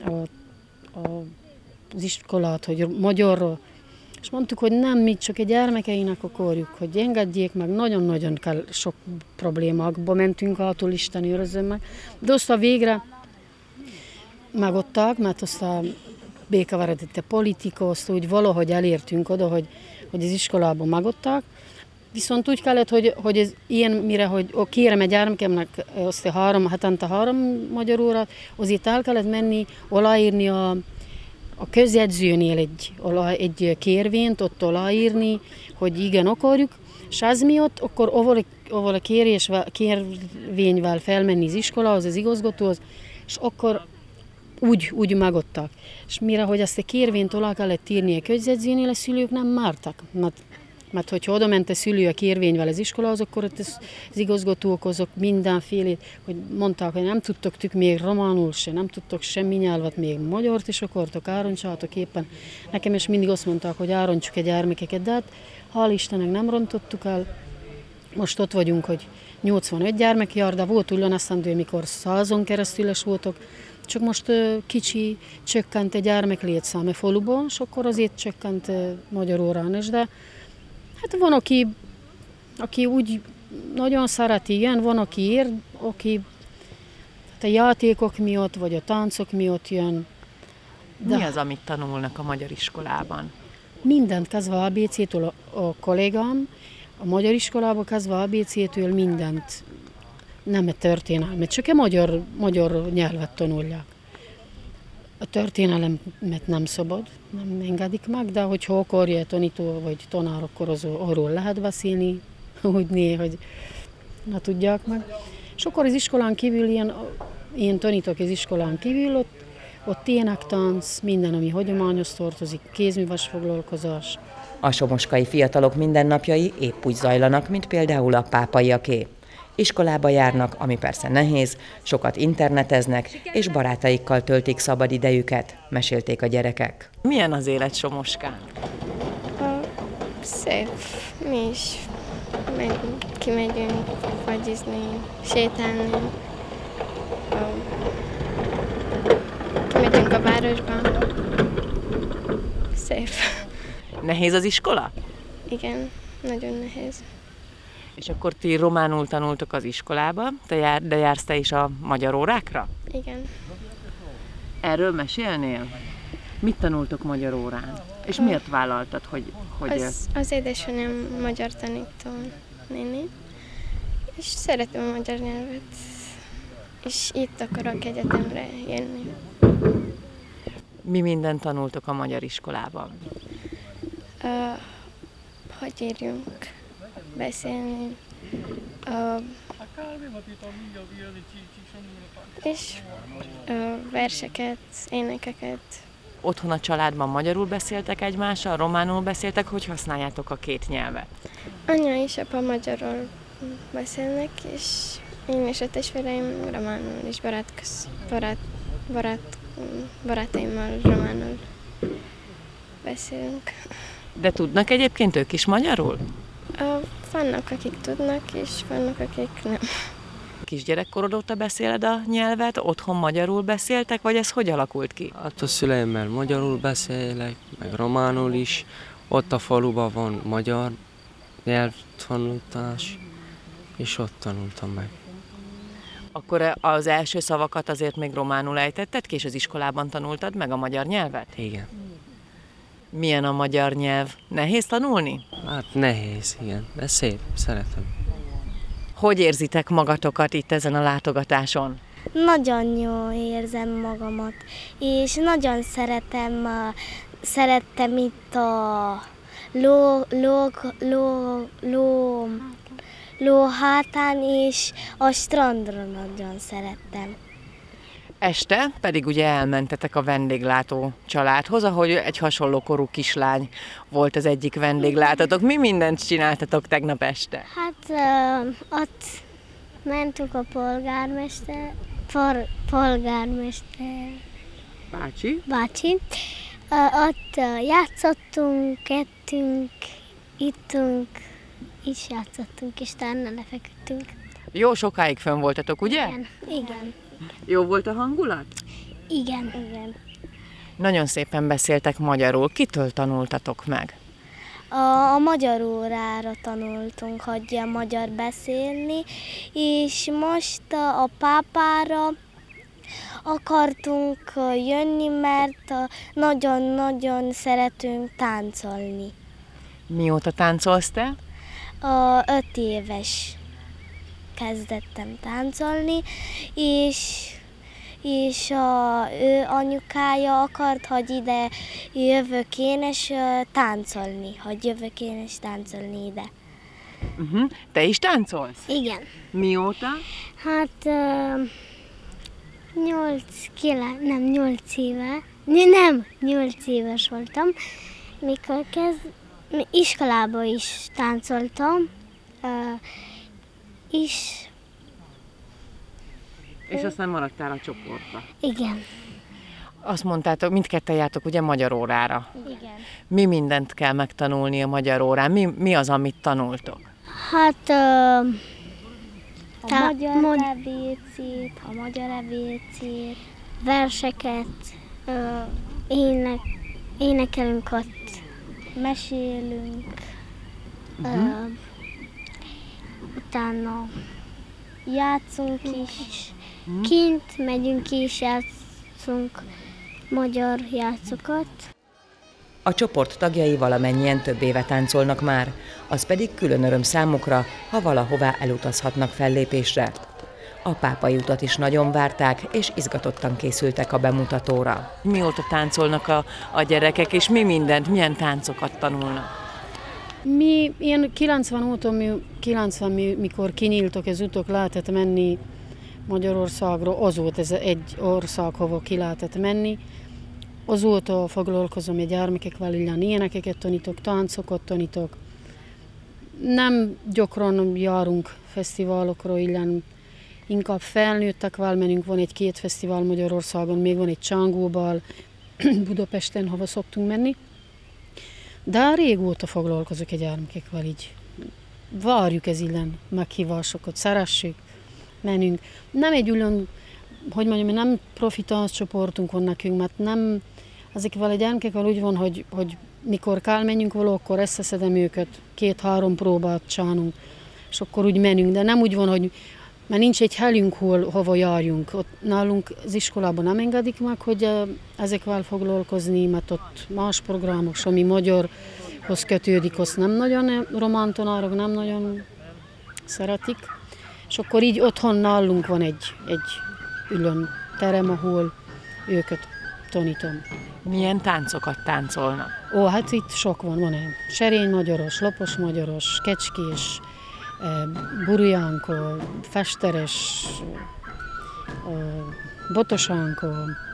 az iskolát, hogy magyarra. És mondtuk, hogy nem, mi csak a gyermekeinek akarjuk, hogy engedjék meg, nagyon-nagyon kell, sok problémákba mentünk hátul, Isten őrözzön meg. De aztán végre megadták, mert aztán békeveredett a politika, azt úgy valahogy elértünk oda, hogy az iskolában megadták. Viszont úgy kellett, hogy ez ilyen, mire, hogy kérem egy gyermekemnek azt hetente 3 magyar órát, azért el kellett menni, aláírni a közjegyzőnél egy kérvényt, ott aláírni, hogy igen, akarjuk, és ez miatt akkor ahol a kérvényvel felmenni az iskolához, az igazgatóhoz, és akkor úgy megadtak. És mire, hogy ezt a kérvényt alá kellett írni a közjegyzőnél, a szülők nem mártak. Mert hogyha oda ment a szülő a kérvényvel az iskolához, akkor ott az igazgatók azok mindenfélét, hogy mondták, hogy nem tudtok még románul se, nem tudtok semmi nyelvet, még magyart is akartok, ároncsátok éppen. Nekem is mindig azt mondták, hogy árontsuk a gyermekeket, de hát hál' Istennek nem rontottuk el. Most ott vagyunk, hogy 85 gyermek jár, de volt ugyanesztendő, mikor 100-on keresztül voltak, csak most kicsi csökkent a gyermek létszám a faluban, és akkor azért csökkent magyar órán is, de hát van, aki úgy nagyon szereti, igen, van, aki a játékok miatt, vagy a táncok miatt jön. De mi az, amit tanulnak a magyar iskolában? Mindent, kezdve ABC-től a kollégám, a magyar iskolában kezdve ABC-től mindent, nem a történelmet, csak a magyar nyelvet tanulják. A történelmet nem szabad, nem engedik meg, de hogyha akarja a tanító vagy tanár, akkor arról lehet beszélni, hogy ne tudják meg. És akkor az iskolán kívül, ilyen tanítok az iskolán kívül, ott énektánc, minden, ami hagyományos tartozik, kézműves foglalkozás. A somoskai fiatalok mindennapjai épp úgy zajlanak, mint például a pápaiaké. Iskolába járnak, ami persze nehéz, sokat interneteznek, és barátaikkal töltik szabad idejüket, mesélték a gyerekek. Milyen az élet Somoskán? Szép. Mi is kimegyünk fagyizni, sétálni. Kimegyünk a városba. Szép. Nehéz az iskola? Igen, nagyon nehéz. És akkor ti románul tanultok az iskolába, de jársz te is a magyar órákra? Igen. Erről mesélnél? Mit tanultok magyar órán? És miért vállaltad, hogy... Az édesanyám magyar tanító néni, és szeretem a magyar nyelvet, és itt akarok egyetemre jönni. Mi mindent tanultok a magyar iskolában? Hogy írjunk, beszélni, és verseket, énekeket. Otthon a családban magyarul beszéltek egymással, románul beszéltek, hogy használjátok a két nyelvet? Anya és apa magyarul beszélnek, és én és a testvéreim románul, és barátaimmal románul beszélünk. De tudnak egyébként ők is magyarul? Vannak, akik tudnak, és vannak, akik nem. Kisgyerekkorod óta beszéled a nyelvet, otthon magyarul beszéltek, vagy ez hogy alakult ki? Hát a szüleimmel magyarul beszélek, meg románul is. Ott a faluban van magyar nyelvtanulás, és ott tanultam meg. Akkor az első szavakat azért még románul ejtetted ki, és az iskolában tanultad meg a magyar nyelvet? Igen. Milyen a magyar nyelv? Nehéz tanulni? Hát nehéz, igen, de szép, szeretem. Hogy érzitek magatokat itt ezen a látogatáson? Nagyon jól érzem magamat, és nagyon szerettem itt a ló hátán, és a strandra nagyon szerettem. Este pedig ugye elmentetek a vendéglátó családhoz, ahogy egy hasonló korú kislány volt az egyik vendéglátatok. Mi mindent csináltatok tegnap este? Hát ott mentünk a polgármester bácsi. Ott játszottunk, ettünk, ittunk, is játszottunk, és utána lefeküdtünk. Jó sokáig fönn voltatok, ugye? Igen. Jó volt a hangulat? Igen. Nagyon szépen beszéltek magyarul. Kitől tanultatok meg? A magyar órára tanultunk, hagyja magyar beszélni, és most a pápára akartunk jönni, mert nagyon-nagyon szeretünk táncolni. Mióta táncolsz te? 5 éves kezdettem táncolni, és ő anyukája akart, hogy ide jövök én, és táncolni, hogy jövök én, és táncolni ide. Te is táncolsz? Igen. Mióta? Hát 8 éves voltam, mikor iskolába is táncoltam, és aztán maradtál a csoportba. Igen. Azt mondtátok, mindketten jártok ugye magyar órára. Igen. Mi mindent kell megtanulni a magyar órán? Mi az, amit tanultok? Hát a magyar ebédcét, verseket, énekelünk ott, mesélünk, utána játszunk is, kint megyünk és játszunk magyar játszokat. A csoport tagjai valamennyien több éve táncolnak már, az pedig külön öröm számukra, ha valahová elutazhatnak fellépésre. A Pápai utat is nagyon várták, és izgatottan készültek a bemutatóra. Mióta táncolnak a gyerekek, és milyen táncokat tanulnak? Mi ilyen 90 mikor kinyíltak az utok, lehetett menni Magyarországra, az volt ez egy ország, hova ki lehetett menni. Azóta foglalkozom a gyermekekkel, énekeket tanítok, táncokat tanítok. Nem gyakran járunk fesztiválokra, inkább felnőttekvel menünk, van 1-2 fesztivál Magyarországon, még van egy Csángóbal, Budapesten, hova szoktunk menni. De régóta foglalkozok a gyermekekkel, így várjuk ez meghívásokat, szeressük, menünk. Nem egy olyan, hogy mondjam, nem profi tánccsoportunk van nekünk, mert nem, ezekkel a gyermekekkel úgy van, hogy mikor kell menjünk valahol, akkor összeszedem őket, 2-3 próbát csinálunk, és akkor úgy menünk, de nem úgy van, hogy mert nincs egy helyünk, hova járjunk. Ott nálunk az iskolában nem engedik meg, hogy ezekkel foglalkozni, mert ott más programok, ami magyarhoz kötődik, azt nem nagyon, román tanárok nem nagyon szeretik. És akkor így otthon nálunk van egy külön terem, ahol őket tanítom. Milyen táncokat táncolnak? Hát itt sok van serény magyaros, lapos magyaros, kecskés, burjánko, festeres, botosánko,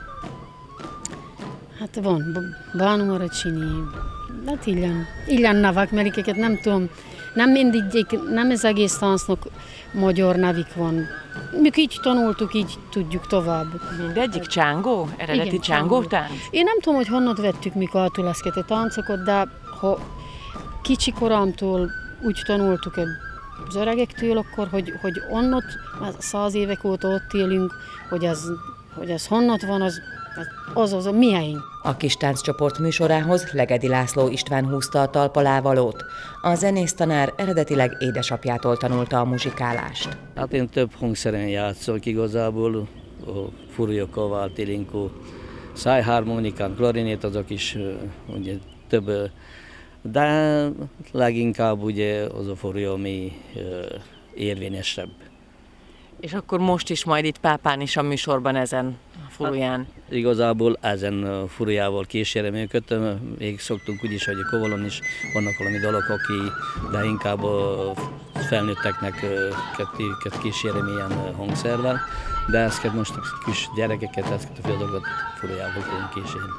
hát van, bánumaracsini, hát ilyen nevek, mert nem tudom, nem az egész táncnak magyar nevük van. Mi így tanultuk, így tudjuk tovább. Mindegyik csángó? Eredeti csángó tánc? Én nem tudom, hogy honnan vettük mikor átul ezeket a táncokat, de ha kicsi koromtól úgy tanultuk az öregektől, akkor, hogy onnot, 100 évek óta ott élünk, hogy ez honnat van, az a mi helyünk. A kis tánccsoport műsorához Legedi László István húzta a talpalávalót. A zenésztanár eredetileg édesapjától tanulta a muzsikálást. Hát én több hangszeren játszok igazából, a furjókkal, váltilinkó, szájharmonikán, klarinét, azok is ugye több, de leginkább ugye az a furjó, ami érvényesebb. És akkor most is majd itt Pápán is a műsorban ezen a furuján? Hát, igazából ezen furujával kísérem őket, még szoktunk úgyis, hogy a kovalon is vannak valami dalok, de inkább a felnőtteknek kísérem ilyen hangszerrel, de ezeket most a kis gyerekeket, ezeket a fiatalokat furujával fogunk kísérni.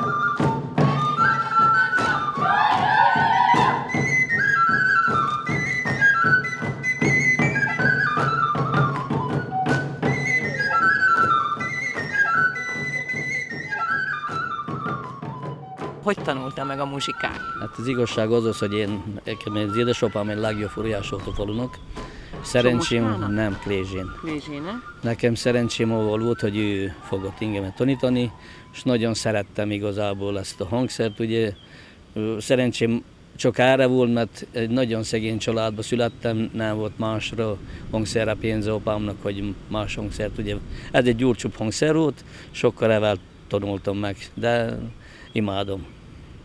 Hogy tanulta meg a muzsikát? Hát az igazság az, hogy az édesapám egy legjobb furujás volt a falunak. Szerencsém, nem, Klézsén. Nekem szerencsém volt, hogy ő fogott engemet tanítani, és nagyon szerettem igazából ezt a hangszert. Ugye szerencsém csak erre volt, mert egy nagyon szegény családba születtem, nem volt másra hangszerre pénze apámnak, hogy más hangszert. Ugye ez egy gyurcsubb hangszer volt, sokkal evel tanultam meg, de imádom.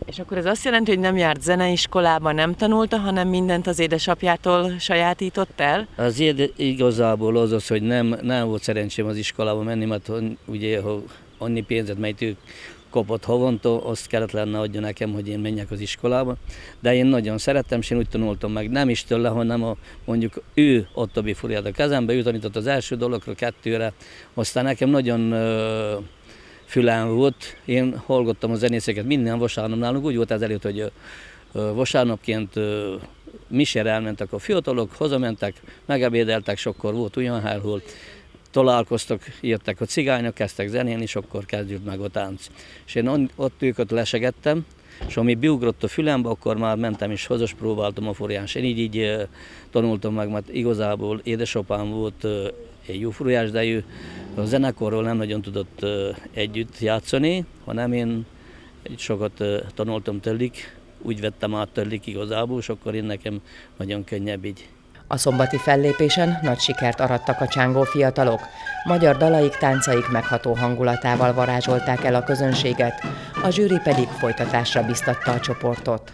És akkor ez azt jelenti, hogy nem járt zeneiskolába, nem tanulta, hanem mindent az édesapjától sajátított el? Az igazából az, hogy nem volt szerencsém az iskolába menni, mert ugye, ha annyi pénzet, melyet ő kapott havonta, azt kellett lenne adja nekem, hogy én menjek az iskolába. De én nagyon szerettem, és én úgy tanultam meg, nem is tőle, hanem mondjuk ő adta bifúriát a kezembe, ő tanított az első dologra, 2-re, aztán nekem nagyon fülem volt, én hallgattam a zenészeket minden vasárnap nálunk, úgy volt ez előtt, hogy vasárnapként misére elmentek a fiatalok, hazamentek, megebédeltek, és akkor volt olyan hely, ahol találkoztak, jöttek a cigányok, kezdtek zenélni, és akkor kezdődött meg a tánc. És én ott őket lesegettem, és ami beugrott a fülembe, akkor már mentem és haza, és próbáltam a furiás. Én így tanultam meg, mert igazából édesapám volt egy jó furiás, de ő a zenekarról nem nagyon tudott együtt játszani, hanem én sokat tanultam tőlük, úgy vettem át tőlük igazából, és akkor én nekem nagyon könnyebb így. A szombati fellépésen nagy sikert arattak a csángó fiatalok. Magyar dalaik, táncaik megható hangulatával varázsolták el a közönséget, a zsűri pedig folytatásra biztatta a csoportot.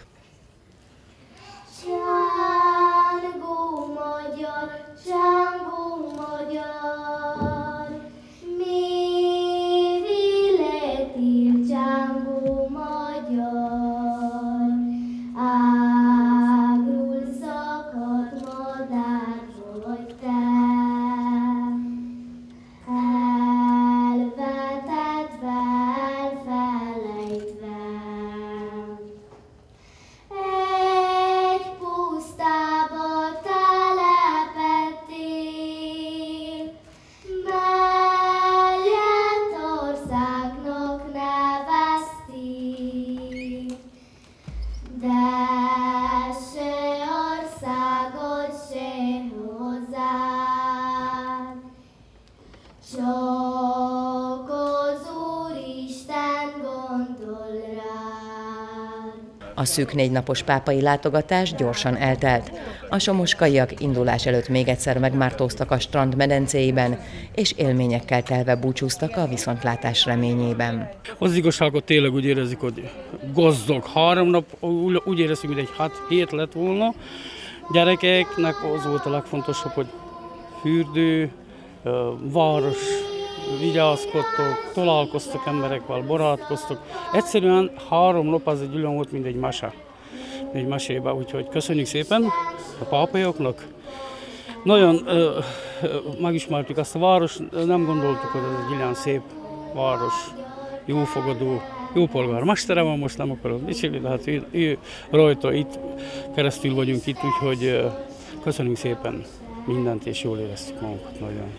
A szűk 4 napos pápai látogatás gyorsan eltelt. A somoskaiak indulás előtt még egyszer megmártóztak a strand medencéiben, és élményekkel telve búcsúztak a viszontlátás reményében. Az igazságot tényleg úgy érezzük, hogy gazdag 3 nap, úgy érezzük, hogy egy 6 hét lett volna. Gyerekeknek az volt a legfontosabb, hogy fürdő, város, vigyázkodtok, találkoztak emberekkel, barátkoztak. Egyszerűen 3 nap az egy olyan volt, mint egy mese. Egy mesébe, úgyhogy köszönjük szépen a pápaiaknak. Nagyon megismertük azt a város, nem gondoltuk, hogy ez egy ilyen szép város, jófogadó, jó polgármestere van, most nem akarok dicsérni, de hát ő rajta itt keresztül vagyunk itt, úgyhogy köszönjük szépen mindent, és jól éreztük magunkat nagyon.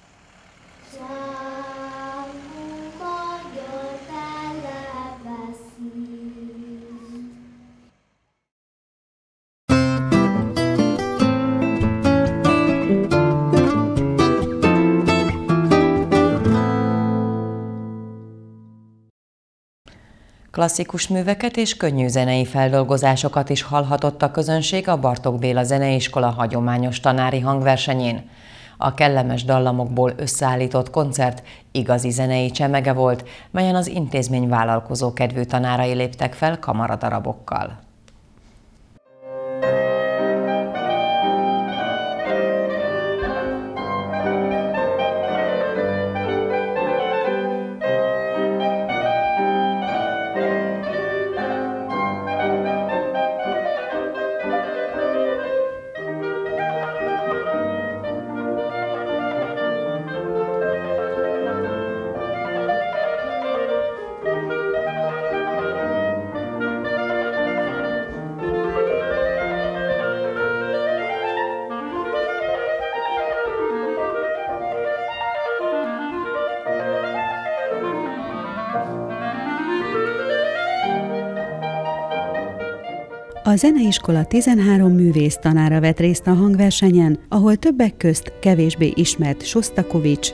Klasszikus műveket és könnyű zenei feldolgozásokat is hallhatott a közönség a Bartók Béla Zeneiskola hagyományos tanári hangversenyén. A kellemes dallamokból összeállított koncert igazi zenei csemege volt, melyen az intézmény vállalkozókedvű tanárai léptek fel kamaradarabokkal. A zeneiskola 13 művész tanára vett részt a hangversenyen, ahol többek közt kevésbé ismert Sostakovics,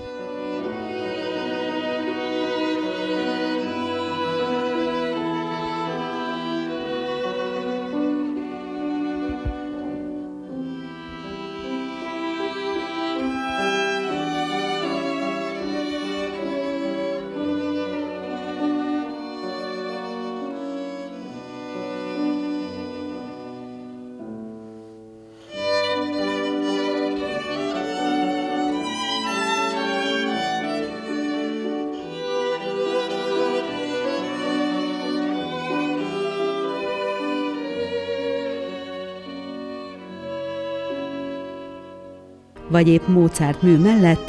vagy épp Mozart mű mellett,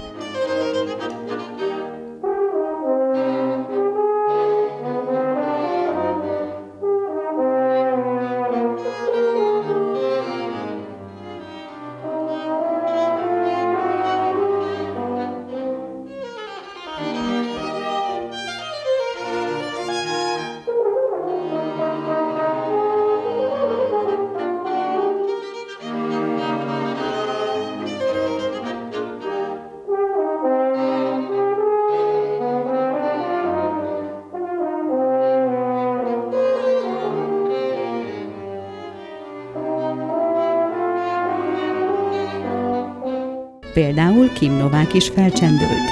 például Kim Novák is felcsendült.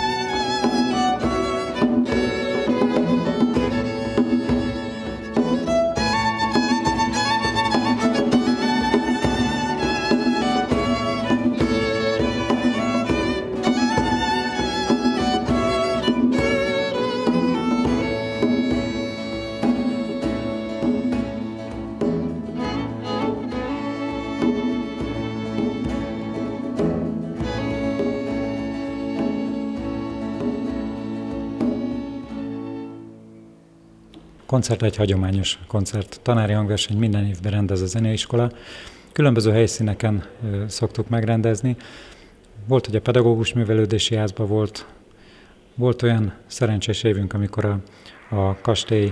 Koncert egy hagyományos koncert. Tanári hangverseny minden évben rendez a zeneiskola. Különböző helyszíneken szoktuk megrendezni. Volt, hogy a pedagógus művelődési házban volt olyan szerencsés évünk, amikor a kastély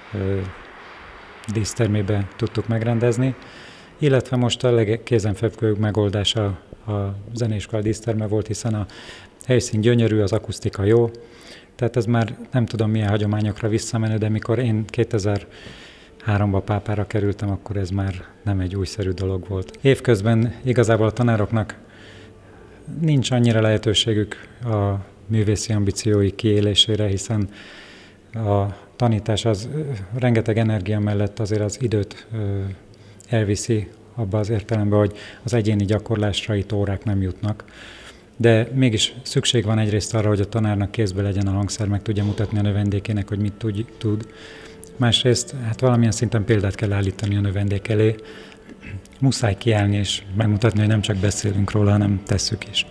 dísztermébe tudtuk megrendezni, illetve most a legkézenfekvőbb megoldása a zeneiskola díszterme volt, hiszen a helyszín gyönyörű, az akusztika jó. Tehát ez már nem tudom milyen hagyományokra visszamenő, de mikor én 2003-ban pápára kerültem, akkor ez már nem egy újszerű dolog volt. Évközben igazából a tanároknak nincs annyira lehetőségük a művészi ambíciói kiélésére, hiszen a tanítás az rengeteg energia mellett azért az időt elviszi abba az értelemben, hogy az egyéni gyakorlásra itt órák nem jutnak. De mégis szükség van egyrészt arra, hogy a tanárnak kézbe legyen a hangszer, meg tudja mutatni a növendékének, hogy mit tud. Másrészt hát valamilyen szinten példát kell állítani a növendék elé. Muszáj kiállni és megmutatni, hogy nem csak beszélünk róla, hanem tesszük is.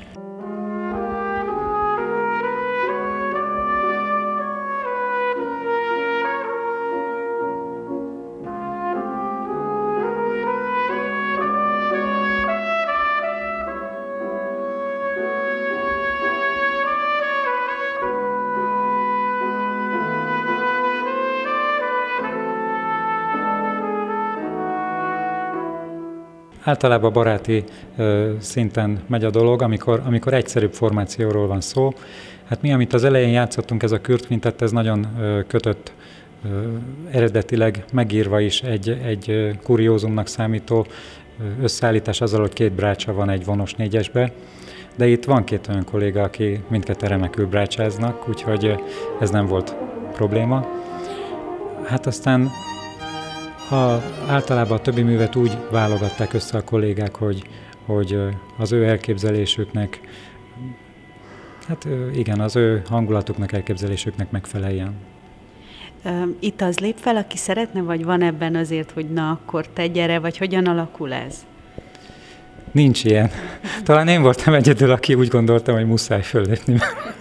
Általában baráti szinten megy a dolog, amikor egyszerűbb formációról van szó. Hát mi, amit az elején játszottunk, ez a Kürt Quintet, ez nagyon kötött, eredetileg megírva is egy kuriózumnak számító összeállítás azzal, hogy 2 brácsa van egy vonos 4-esbe, de itt van 2 olyan kolléga, aki mindketten remekül brácsáznak, úgyhogy ez nem volt probléma. Hát aztán általában a többi művet úgy válogatták össze a kollégák, hogy az ő elképzelésüknek, hát igen, az ő hangulatuknak, elképzelésüknek megfeleljen. Itt az lép fel, aki szeretne, vagy van ebben azért, hogy na, akkor te gyere, vagy hogyan alakul ez? Nincs ilyen. Talán én voltam egyedül, aki úgy gondoltam, hogy muszáj föllépni.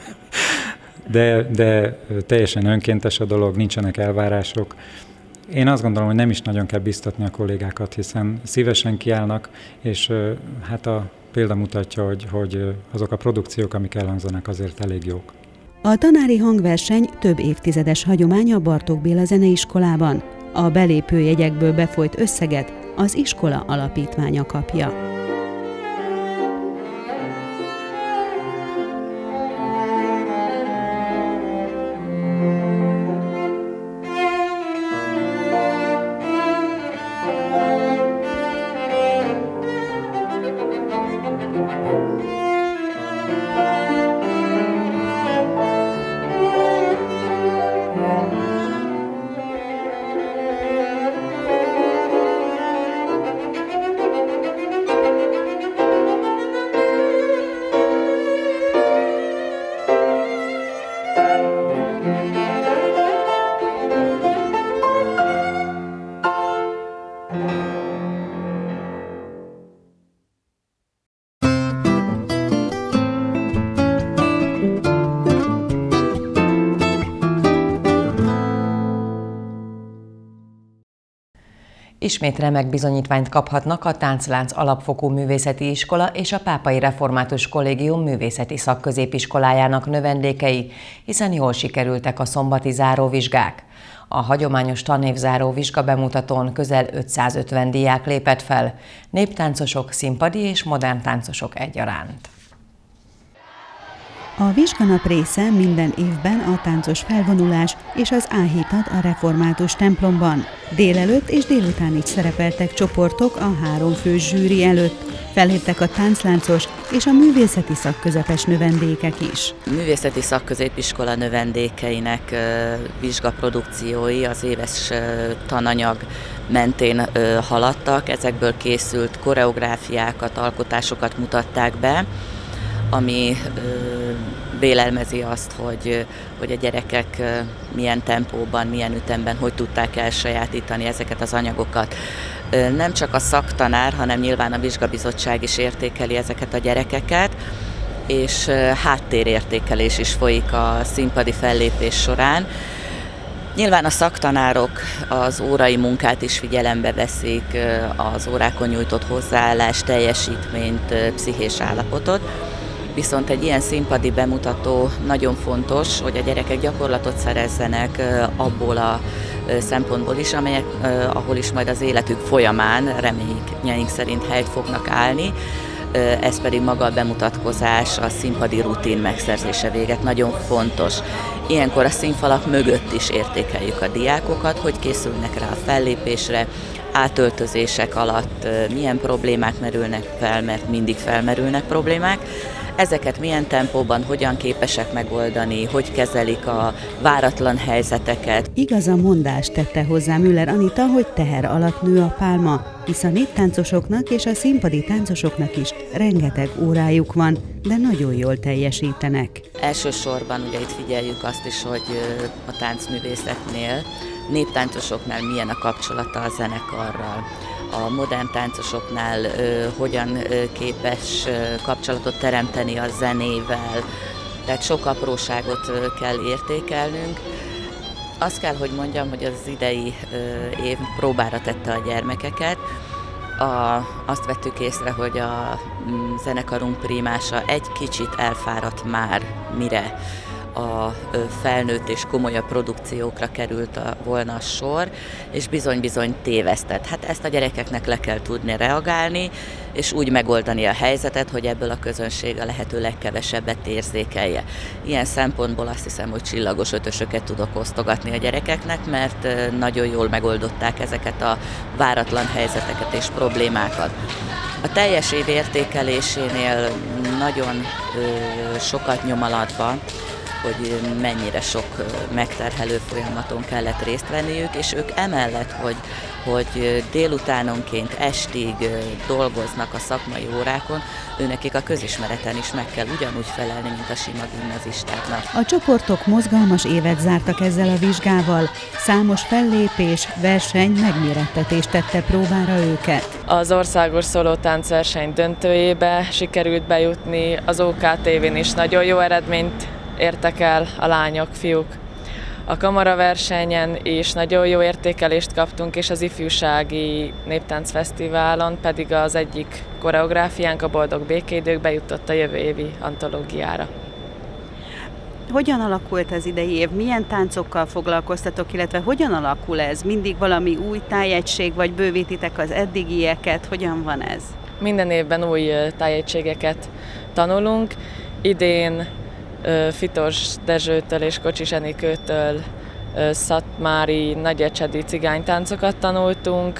De teljesen önkéntes a dolog, nincsenek elvárások. Én azt gondolom, hogy nem is nagyon kell biztatni a kollégákat, hiszen szívesen kiállnak, és hát a példa mutatja, hogy azok a produkciók, amik elhangzanak, azért elég jók. A tanári hangverseny több évtizedes hagyománya a Bartók Béla Zeneiskolában. A belépőjegyekből befolyt összeget az iskola alapítványa kapja. Ismét remek bizonyítványt kaphatnak a Tánclánc Alapfokú Művészeti Iskola és a Pápai Református Kollégium Művészeti Szakközépiskolájának növendékei, hiszen jól sikerültek a szombati záróvizsgák. A hagyományos tanévzáró vizsgabemutatón közel 550 diák lépett fel, néptáncosok, színpadi és modern táncosok egyaránt. A vizsganap része minden évben a táncos felvonulás és az áhítat a református templomban. Délelőtt és délután is szerepeltek csoportok a 3 fős zsűri előtt. Felléptek a táncláncos és a művészeti szakközepes növendékek is. A művészeti szakközépiskola növendékeinek vizsgaprodukciói az éves tananyag mentén haladtak. Ezekből készült koreográfiákat, alkotásokat mutatták be, ami vélelmezi azt, hogy a gyerekek milyen tempóban, milyen ütemben, hogy tudták elsajátítani ezeket az anyagokat. Nem csak a szaktanár, hanem nyilván a vizsgabizottság is értékeli ezeket a gyerekeket, és háttérértékelés is folyik a színpadi fellépés során. Nyilván a szaktanárok az órai munkát is figyelembe veszik, az órákon nyújtott hozzáállást, teljesítményt, pszichés állapotot. Viszont egy ilyen színpadi bemutató nagyon fontos, hogy a gyerekek gyakorlatot szerezzenek abból a szempontból is, ahol is majd az életük folyamán reményeink szerint helyt fognak állni. Ez pedig maga a bemutatkozás, a színpadi rutin megszerzése véget nagyon fontos. Ilyenkor a színfalak mögött is értékeljük a diákokat, hogy készülnek rá a fellépésre, átöltözések alatt milyen problémák merülnek fel, mert mindig felmerülnek problémák. Ezeket milyen tempóban, hogyan képesek megoldani, hogy kezelik a váratlan helyzeteket. Igaz a mondás, tette hozzá Müller Anita, hogy teher alatt nő a pálma, hisz a néptáncosoknak és a színpadi táncosoknak is rengeteg órájuk van, de nagyon jól teljesítenek. Elsősorban ugye itt figyeljük azt is, hogy a táncművészetnél, néptáncosoknál milyen a kapcsolata a zenekarral. A modern táncosoknál hogyan képes kapcsolatot teremteni a zenével, tehát sok apróságot kell értékelnünk. Azt kell, hogy mondjam, hogy az idei év próbára tette a gyermekeket. Azt vettük észre, hogy a zenekarunk primása egy kicsit elfáradt már, mire a felnőtt és komolyabb produkciókra került volna a sor, és bizony-bizony tévesztett. Hát ezt a gyerekeknek le kell tudni reagálni, és úgy megoldani a helyzetet, hogy ebből a közönség a lehető legkevesebbet érzékelje. Ilyen szempontból azt hiszem, hogy csillagos ötösöket tudok osztogatni a gyerekeknek, mert nagyon jól megoldották ezeket a váratlan helyzeteket és problémákat. A teljes év értékelésénél nagyon sokat nyom alatba, hogy mennyire sok megterhelő folyamaton kellett részt venniük, és ők emellett, hogy délutánonként estig dolgoznak a szakmai órákon, őnekik a közismereten is meg kell ugyanúgy felelni, mint a sima gimnazistáknak. A csoportok mozgalmas évet zártak ezzel a vizsgával. Számos fellépés, verseny, megmérettetés tette próbára őket. Az országos szólótáncverseny döntőjébe sikerült bejutni, az OKTV-n is nagyon jó eredményt értek el a lányok, fiúk. A kamaraversenyen is nagyon jó értékelést kaptunk, és az ifjúsági néptáncfesztiválon pedig az egyik koreográfiánk, a Boldog Békéidők bejutott a jövő évi antológiára. Hogyan alakult az idei év? Milyen táncokkal foglalkoztatok, illetve hogyan alakul ez? Mindig valami új tájegység, vagy bővítitek az eddigieket? Hogyan van ez? Minden évben új tájegységeket tanulunk. Idén Fitors Dezsőtől és Kocsis Enikőtől szatmári, nagyecsedi cigánytáncokat tanultunk,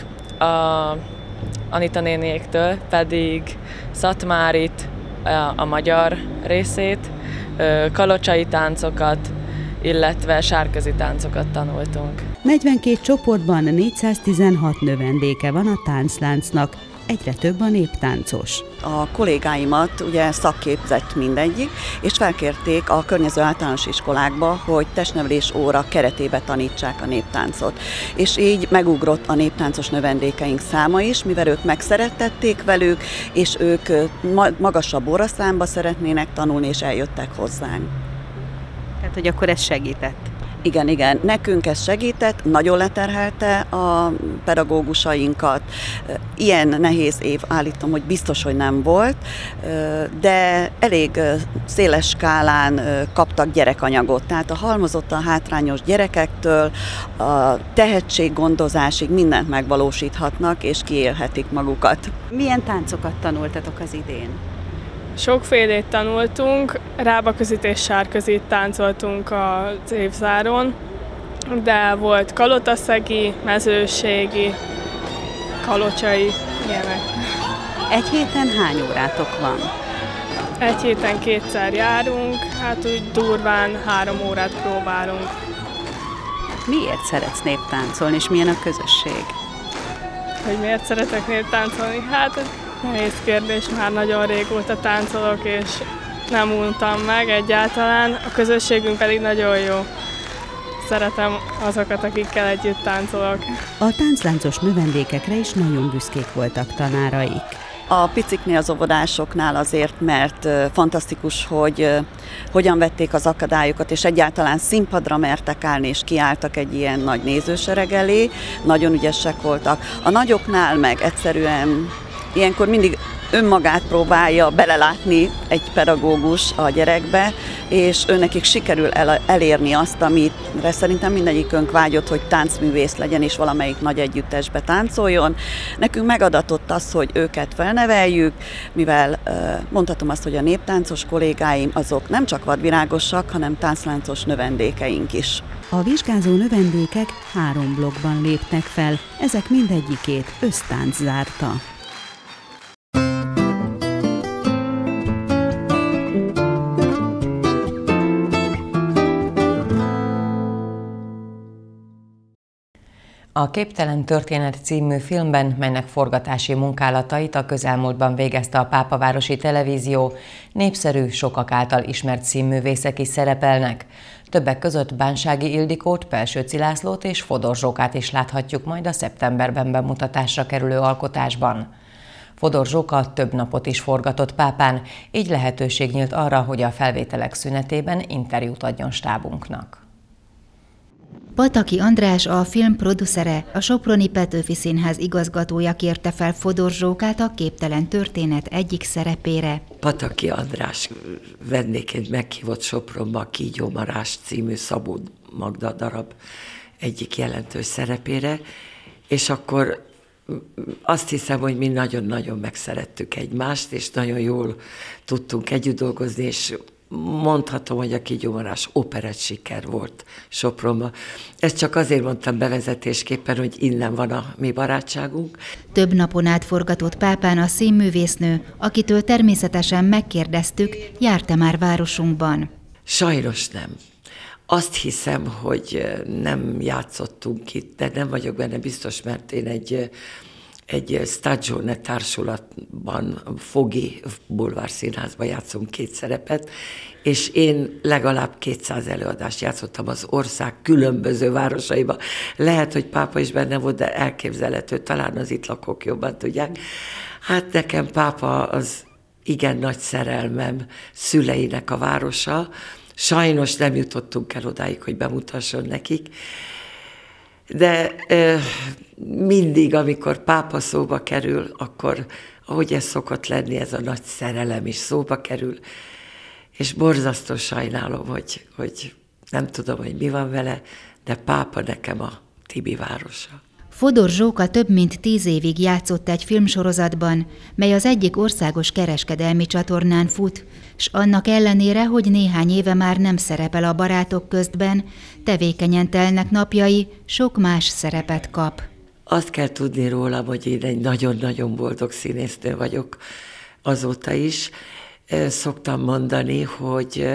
Anita néniéktől pedig szatmárit, a magyar részét, kalocsai táncokat, illetve sárközi táncokat tanultunk. 42 csoportban 416 növendéke van a táncláncnak. Egyre több a néptáncos. A kollégáimat ugye szakképzett mindegyik, és felkérték a környező általános iskolákba, hogy testnevelés óra keretébe tanítsák a néptáncot. És így megugrott a néptáncos növendékeink száma is, mivel ők megszerettették velük, és ők magasabb óraszámba szeretnének tanulni, és eljöttek hozzánk. Tehát, hogy akkor ez segített? Igen. Nekünk ez segített, nagyon leterhelte a pedagógusainkat. Ilyen nehéz év állítom, hogy biztos, hogy nem volt, de elég széles skálán kaptak gyerekanyagot. Tehát a halmozottan hátrányos gyerekektől a tehetséggondozásig mindent megvalósíthatnak, és kiélhetik magukat. Milyen táncokat tanultatok az idén? Sokfélét tanultunk, rábaközit és sárközit táncoltunk az évzáron, de volt kalotaszegi, mezőségi, kalocsai, ilyenek. Egy héten hány órátok van? Egy héten 2-szer járunk, hát úgy durván 3 órát próbálunk. Miért szeretsz néptáncolni, és milyen a közösség? Hogy miért szeretek néptáncolni? Hát nehéz kérdés, már nagyon régóta táncolok, és nem untam meg egyáltalán. A közösségünk pedig nagyon jó. Szeretem azokat, akikkel együtt táncolok. A táncláncos növendékekre is nagyon büszkék voltak tanáraik. A piciknél, az óvodásoknál azért, mert fantasztikus, hogy hogyan vették az akadályokat, és egyáltalán színpadra mertek állni, és kiálltak egy ilyen nagy nézősereg elé. Nagyon ügyesek voltak. A nagyoknál meg egyszerűen ilyenkor mindig önmagát próbálja belelátni egy pedagógus a gyerekbe, és őnekik sikerül elérni azt, amire szerintem mindegyikünk vágyott, hogy táncművész legyen, és valamelyik nagy együttesbe táncoljon. Nekünk megadatott az, hogy őket felneveljük, mivel mondhatom azt, hogy a néptáncos kollégáim azok nem csak vadvirágosak, hanem táncláncos növendékeink is. A vizsgázó növendékek 3 blokkban lépnek fel, ezek mindegyikét össztánc zárta. A Képtelen történet című filmben, melynek forgatási munkálatait a közelmúltban végezte a Pápavárosi Televízió, népszerű, sokak által ismert színművészek is szerepelnek. Többek között Bánsági Ildikót, Pelsőci Lászlót és Fodor Zsókát is láthatjuk majd a szeptemberben bemutatásra kerülő alkotásban. Fodor Zsóka több napot is forgatott Pápán, így lehetőség nyílt arra, hogy a felvételek szünetében interjút adjon stábunknak. Pataki András, a film producere, a Soproni Petőfi Színház igazgatója kérte fel Fodor Zsókát a Képtelen történet egyik szerepére. Pataki András vendégként meghívott Sopronba a Kígyó Marás című Szabó Magda darab egyik jelentős szerepére, és akkor azt hiszem, hogy mi nagyon-nagyon megszerettük egymást, és nagyon jól tudtunk együtt dolgozni, és mondhatom, hogy a Kígyó Marás operett siker volt Sopronban. Ezt csak azért mondtam bevezetésképpen, hogy innen van a mi barátságunk. Több napon át forgatott Pápán a színművésznő, akitől természetesen megkérdeztük, járt-e már városunkban. Sajnos nem. Azt hiszem, hogy nem játszottunk itt, de nem vagyok benne biztos, mert én egy Stagione társulatban, Fogi Bulvár Színházban játszom 2 szerepet, és én legalább 200 előadást játszottam az ország különböző városaiba. Lehet, hogy Pápa is benne volt, de elképzelhető, talán az itt lakók jobban tudják. Hát nekem Pápa az igen nagy szerelmem, szüleinek a városa. Sajnos nem jutottunk el odáig, hogy bemutasson nekik, de mindig, amikor Pápa szóba kerül, akkor, ahogy ez szokott lenni, ez a nagy szerelem is szóba kerül, és borzasztó sajnálom, hogy nem tudom, hogy mi van vele, de Pápa nekem a Tibi városa. Fodor Zsóka több mint 10 évig játszott egy filmsorozatban, mely az egyik országos kereskedelmi csatornán fut, s annak ellenére, hogy néhány éve már nem szerepel a Barátok köztben, tevékenyen telnek napjai, sok más szerepet kap. Azt kell tudni rólam, hogy én egy nagyon-nagyon boldog színésznő vagyok azóta is. Szoktam mondani, hogy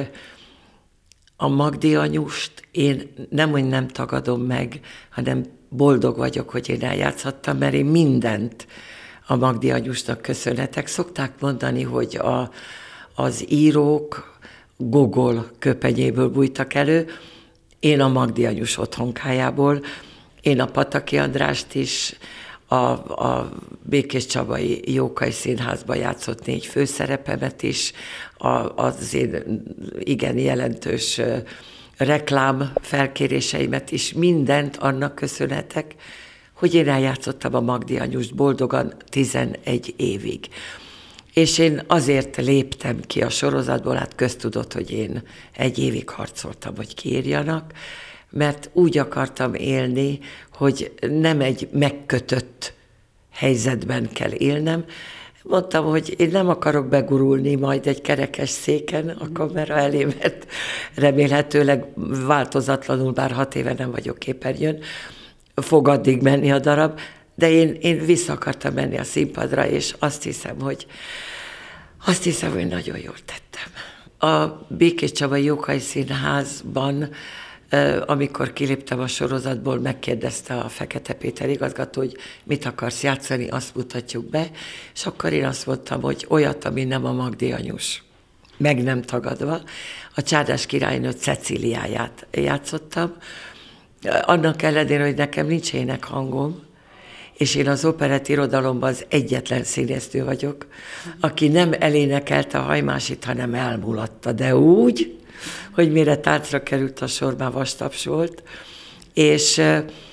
a Magdi anyust én nem tagadom meg, hanem boldog vagyok, hogy én eljátszhattam, mert én mindent a Magdi anyusnak köszönhetek. Szokták mondani, hogy az írók Gogol köpenyéből bújtak elő, én a Magdi anyus otthonkájából, én a Pataki Andrást is, a Békés Csabai Jókai Színházban játszott 4 főszerepemet is, az én igen jelentős reklám felkéréseimet is, mindent annak köszönhetek, hogy én eljátszottam a Magdi Anyust boldogan 11 évig. És én azért léptem ki a sorozatból, hát köztudott, hogy én 1 évig harcoltam, hogy kiírjanak, mert úgy akartam élni, hogy nem egy megkötött helyzetben kell élnem. Mondtam, hogy én nem akarok begurulni majd egy kerekes széken a kamera elé, mert remélhetőleg változatlanul, bár 6 éve nem vagyok képernyőn, fog addig menni a darab, de én vissza akartam menni a színpadra, és azt hiszem, hogy nagyon jól tettem. A Békés Csabai Jókai Színházban, amikor kiléptem a sorozatból, megkérdezte a Fekete Péter igazgató, hogy mit akarsz játszani, azt mutatjuk be, és akkor én azt mondtam, hogy olyat, ami nem a Magdi Anyus. Meg nem tagadva. A Csárdás királynő Cecíliáját játszottam, annak ellenére, hogy nekem nincs énekhangom, és én az operett irodalomban az egyetlen színésznő vagyok, aki nem elénekelte a Hajmásit, hanem elmulatta, de úgy, hogy mire táncra került a sor, már vastaps volt, és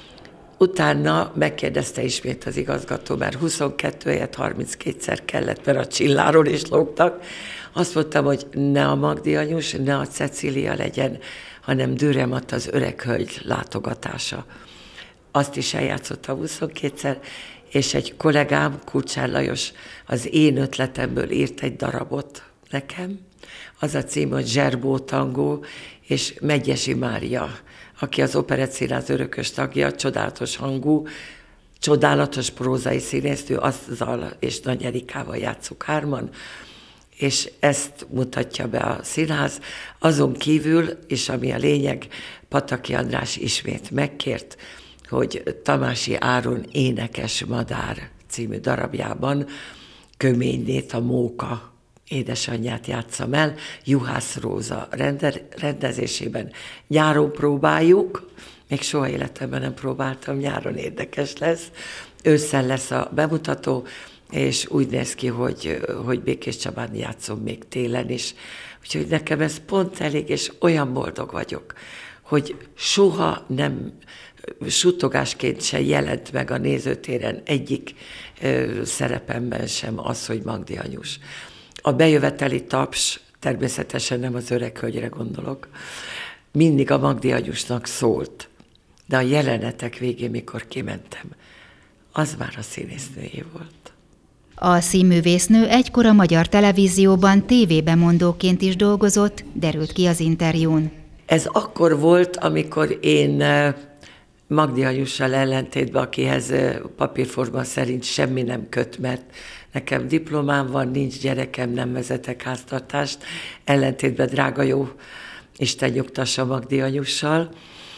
utána megkérdezte ismét az igazgató, mert 22 helyett 32-szer kellett, mert a Csilláról is lógtak. Azt mondtam, hogy ne a Magdi Anyus, ne a Cecília legyen, hanem Dürremat az öreg hölgy látogatása. Azt is eljátszottam 22-szer, és egy kollégám, Kulcsár Lajos, az én ötletemből írt egy darabot nekem. Az a cím, hogy Zserbó tangó, és Medgyessy Mária, aki az Operett Színház örökös tagja, csodálatos hangú, csodálatos prózai színésznő, azzal és Nagy Erikával játszuk 3-an, és ezt mutatja be a színház. Azon kívül, és ami a lényeg, Pataki András ismét megkért, hogy Tamási Áron Énekes madár című darabjában Köménynét, a Móka édesanyját játsszam el, Juhász Róza rendezésében. Nyáron próbáljuk, még soha életemben nem próbáltam, nyáron érdekes lesz. Ősszel lesz a bemutató, és úgy néz ki, hogy Békés Csabán játszom még télen is. Úgyhogy nekem ez pont elég, és olyan boldog vagyok, hogy soha nem suttogásként se jelent meg a nézőtéren egyik szerepemben sem az, hogy Magdi Anyus. A bejöveteli taps, természetesen nem az öreg hölgyre gondolok, mindig a Magdi Anyusnak szólt, de a jelenetek végén, mikor kimentem, az már a színésznőjé volt. A színművésznő egykor a Magyar Televízióban tévébemondóként is dolgozott, derült ki az interjún. Ez akkor volt, amikor én Magdi Anyussal ellentétben, akihez papírforma szerint semmi nem köt, mert nekem diplomám van, nincs gyerekem, nem vezetek háztartást, ellentétben drága jó, Isten nyugtassa Magdi Anyussal.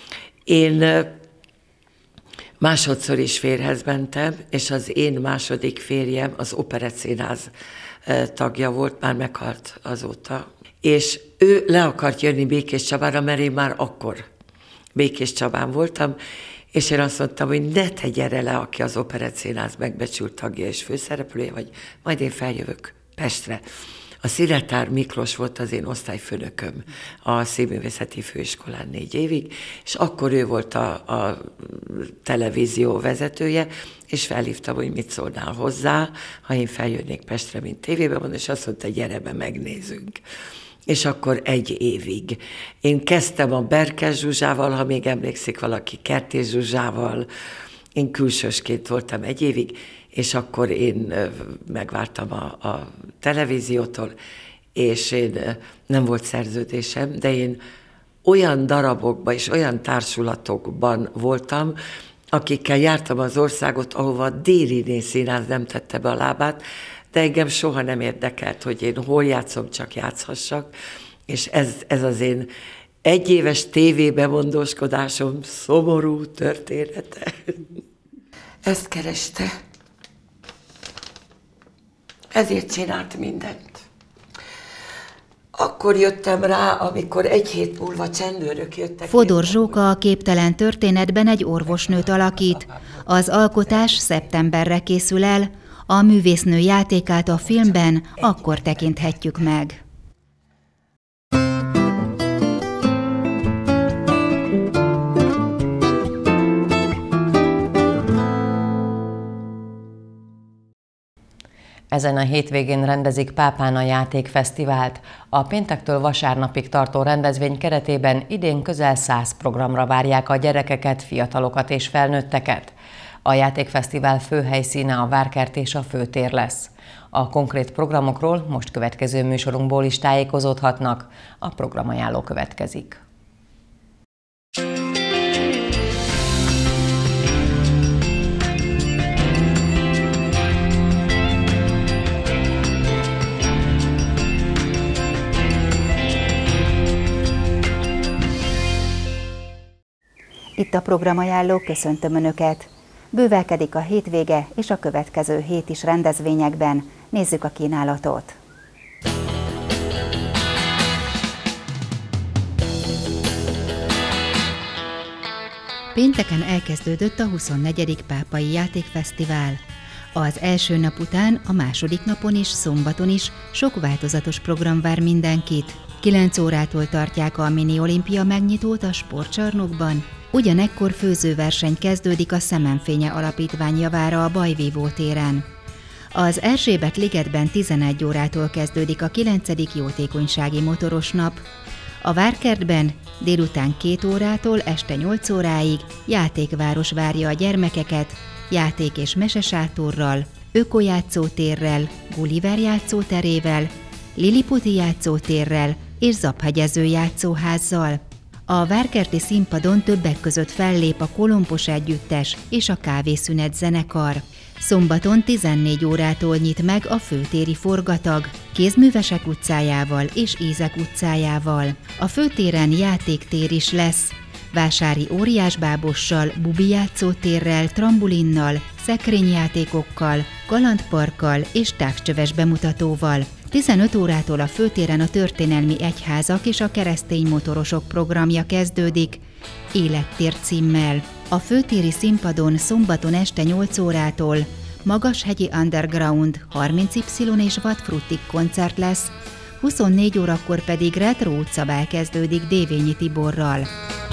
Én másodszor is férjhez mentem, és az én második férjem az Operett Színház tagja volt, már meghalt azóta. És ő le akart jönni Békés Csabára, mert én már akkor Békés Csabán voltam, és én azt mondtam, hogy ne te gyere le, aki az Operett Színház megbecsült tagja és főszereplője vagy, majd én feljövök Pestre. A Sziretár Miklós volt az én osztályfőnököm a Színművészeti Főiskolán 4 évig, és akkor ő volt a televízió vezetője, és felhívtam, hogy mit szólnál hozzá, ha én feljönnék Pestre, mint tévében van, és azt mondta, gyere be, megnézünk. És akkor 1 évig. Én kezdtem a Berkes Zsuzsával, ha még emlékszik valaki, Kertész Zsuzsával, én külsősként voltam 1 évig, és akkor én megvártam a televíziótól, és én nem volt szerződésem, de én olyan darabokban és olyan társulatokban voltam, akikkel jártam az országot, ahova a Déri Színház nem tette be a lábát, de engem soha nem érdekelt, hogy én hol játszom, csak játszhassak, és ez az én 1 éves tévébemondóskodásom szomorú története. Ezt kereste. Ezért csinált mindent. Akkor jöttem rá, amikor 1 hét múlva csendőrök jöttek. Fodor Zsóka a képtelen történetben egy orvosnőt alakít. Az alkotás szeptemberre készül el, a művésznő játékát a filmben akkor tekinthetjük meg. Ezen a hétvégén rendezik Pápán a játékfesztivált. A péntektől vasárnapig tartó rendezvény keretében idén közel 100 programra várják a gyerekeket, fiatalokat és felnőtteket. A játékfesztivál fő helyszíne a Várkert és a főtér lesz. A konkrét programokról most következő műsorunkból is tájékozódhatnak. A programajánló következik. Itt a programajánló, köszöntöm Önöket! Bővelkedik a hétvége és a következő hét is rendezvényekben. Nézzük a kínálatot! Pénteken elkezdődött a 24. Pápai Játékfesztivál. Az első nap után, a második napon és szombaton is sok változatos program vár mindenkit. 9 órától tartják a mini olimpia megnyitót a sportcsarnokban. Ugyanekkor főzőverseny kezdődik a Szemenfénye Alapítvány javára a Bajvívó téren. Az Erzsébet ligetben 11 órától kezdődik a 9. jótékonysági motoros nap. A Várkertben délután 2 órától este 8 óráig játékváros várja a gyermekeket, játék- és mesesátorral, ökojátszótérrel, Gulliver játszóterével, Liliputi játszótérrel és Zaphegyező játszóházzal. A várkerti színpadon többek között fellép a Kolompos Együttes és a Kávészünet zenekar. Szombaton 14 órától nyit meg a főtéri forgatag, Kézművesek utcájával és Ízek utcájával. A főtéren játéktér is lesz, vásári óriásbábossal, bubi játszótérrel, trambulinnal, szekrényjátékokkal, kalandparkkal és távcsöves bemutatóval. 15 órától a főtéren a történelmi egyházak és a keresztény motorosok programja kezdődik, Élettér címmel. A főtéri színpadon szombaton este 8 órától Magashegyi Underground, 30Y és Vadfruttik koncert lesz, 24 órakor pedig Retro utcabál kezdődik Dévényi Tiborral.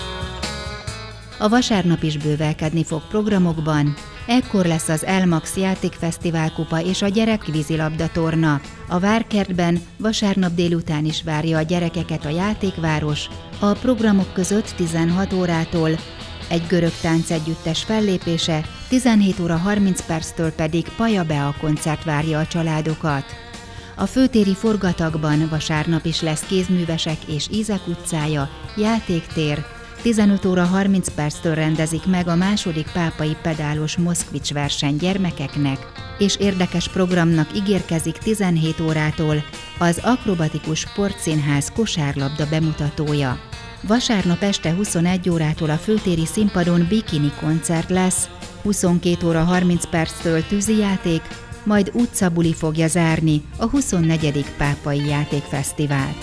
A vasárnap is bővelkedni fog programokban. Ekkor lesz az Elmax Játékfesztivál kupa és a gyerekvízilabda torna. A Várkertben vasárnap délután is várja a gyerekeket a játékváros. A programok között 16 órától egy görög táncegyüttes fellépése, 17 óra 30 perctől pedig Paja Bea koncert várja a családokat. A főtéri forgatagban vasárnap is lesz Kézművesek és Ízek utcája, játéktér, 15 óra 30 perctől rendezik meg a második pápai pedálos Moszkvics verseny gyermekeknek, és érdekes programnak ígérkezik 17 órától az Akrobatikus Sportszínház kosárlabda bemutatója. Vasárnap este 21 órától a főtéri színpadon bikini koncert lesz, 22 óra 30 perctől tűzijáték, majd utcabuli fogja zárni a 24. Pápai Játékfesztivált.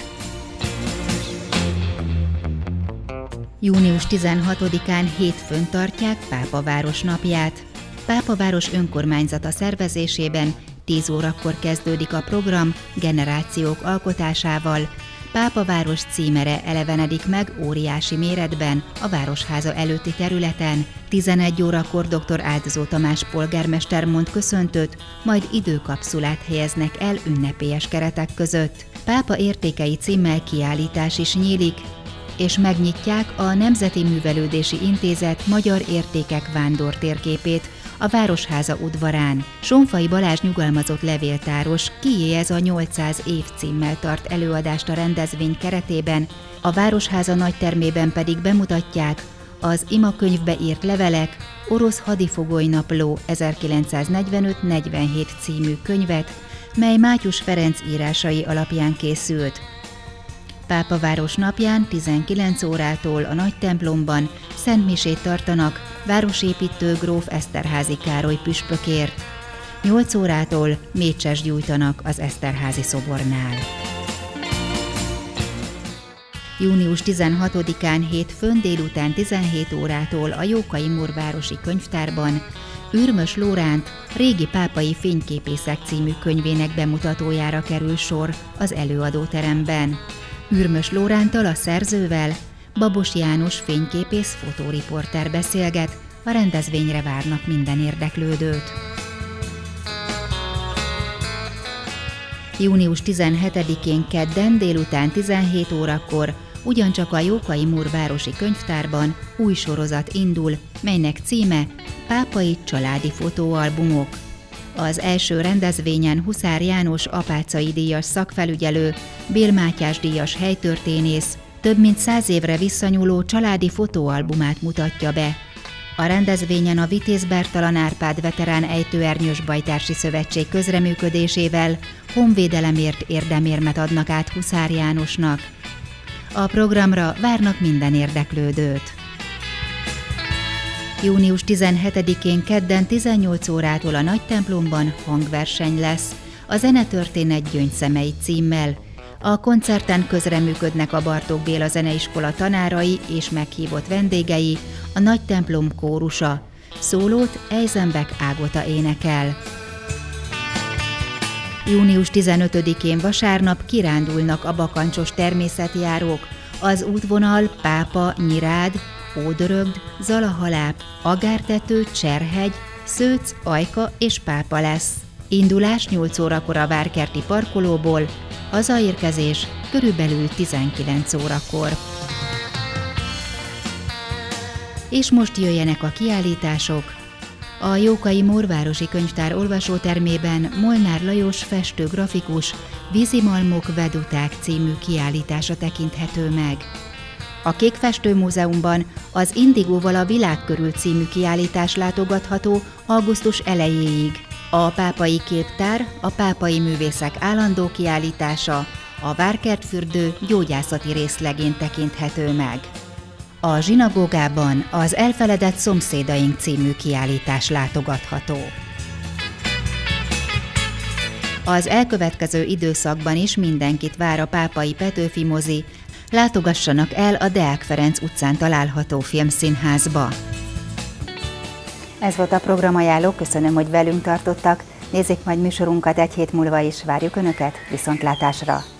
Június 16-án hétfőn tartják Pápaváros napját. Pápaváros önkormányzata szervezésében 10 órakor kezdődik a program generációk alkotásával. Pápaváros címere elevenedik meg óriási méretben a Városháza előtti területen. 11 órakor dr. Áldozó Tamás polgármester mond köszöntőt, majd időkapszulát helyeznek el ünnepélyes keretek között. Pápa értékei címmel kiállítás is nyílik, és megnyitják a Nemzeti Művelődési Intézet Magyar Értékek vándortérképét a Városháza udvarán. Sonfai Balázs nyugalmazott levéltáros Kié ez a 800 év címmel tart előadást a rendezvény keretében, a Városháza nagytermében pedig bemutatják az imakönyvbe írt levelek, Orosz hadifoglynapló 1945-47 című könyvet, mely Mátyus Ferenc írásai alapján készült. Pápaváros napján 19 órától a nagy templomban szentmisét tartanak városépítő gróf Eszterházy Károly püspökért. 8 órától mécsest gyújtanak az Eszterházy szobornál. Június 16-án hétfőn délután 17 órától a Jókai Murvárosi Könyvtárban Ürmös Lóránt Régi pápai fényképészek című könyvének bemutatójára kerül sor az előadóteremben. Ürmös Lóránttal, a szerzővel Babos János fényképész fotóriporter beszélget, a rendezvényre várnak minden érdeklődőt. Június 17-én kedden délután 17 órakor ugyancsak a Jókai Mór városi könyvtárban új sorozat indul, melynek címe Pápai családi fotóalbumok. Az első rendezvényen Huszár János apácai díjas szakfelügyelő, Bél Mátyás díjas helytörténész több mint 100 évre visszanyúló családi fotóalbumát mutatja be. A rendezvényen a Vitéz Bertalan Árpád Veterán Ejtőernyős Bajtársi Szövetség közreműködésével honvédelemért érdemérmet adnak át Huszár Jánosnak. A programra várnak minden érdeklődőt. Június 17-én kedden 18 órától a Nagytemplomban hangverseny lesz, a Zenetörténet Gyöngyszemei címmel. A koncerten közreműködnek a Bartók Béla Zeneiskola tanárai és meghívott vendégei, a Nagytemplom kórusa. Szólót Eisenbeck Ágota énekel. Június 15-én vasárnap kirándulnak a bakancsos természetjárók. Az útvonal Pápa, Nyirád, Ódörögd, Zalahaláp, Agártető, Cserhegy, Szőc, Ajka és Pápa lesz. Indulás 8 órakor a Várkerti parkolóból, hazaérkezés körülbelül 19 órakor. És most jöjjenek a kiállítások. A Jókai Mór városi könyvtár olvasótermében Molnár Lajos festő-grafikus Vízimalmok Veduták című kiállítása tekinthető meg. A Kékfestő Múzeumban az Indigóval a világ körül című kiállítás látogatható augusztus elejéig. A Pápai Képtár, a pápai művészek állandó kiállítása, a Várkertfürdő gyógyászati részlegén tekinthető meg. A zsinagógában az Elfeledett szomszédaink című kiállítás látogatható. Az elkövetkező időszakban is mindenkit vár a Pápai Petőfi mozi, látogassanak el a Deák Ferenc utcán található filmszínházba. Ez volt a programajánló, köszönöm, hogy velünk tartottak. Nézzék majd műsorunkat egy hét múlva is, várjuk Önöket, viszontlátásra!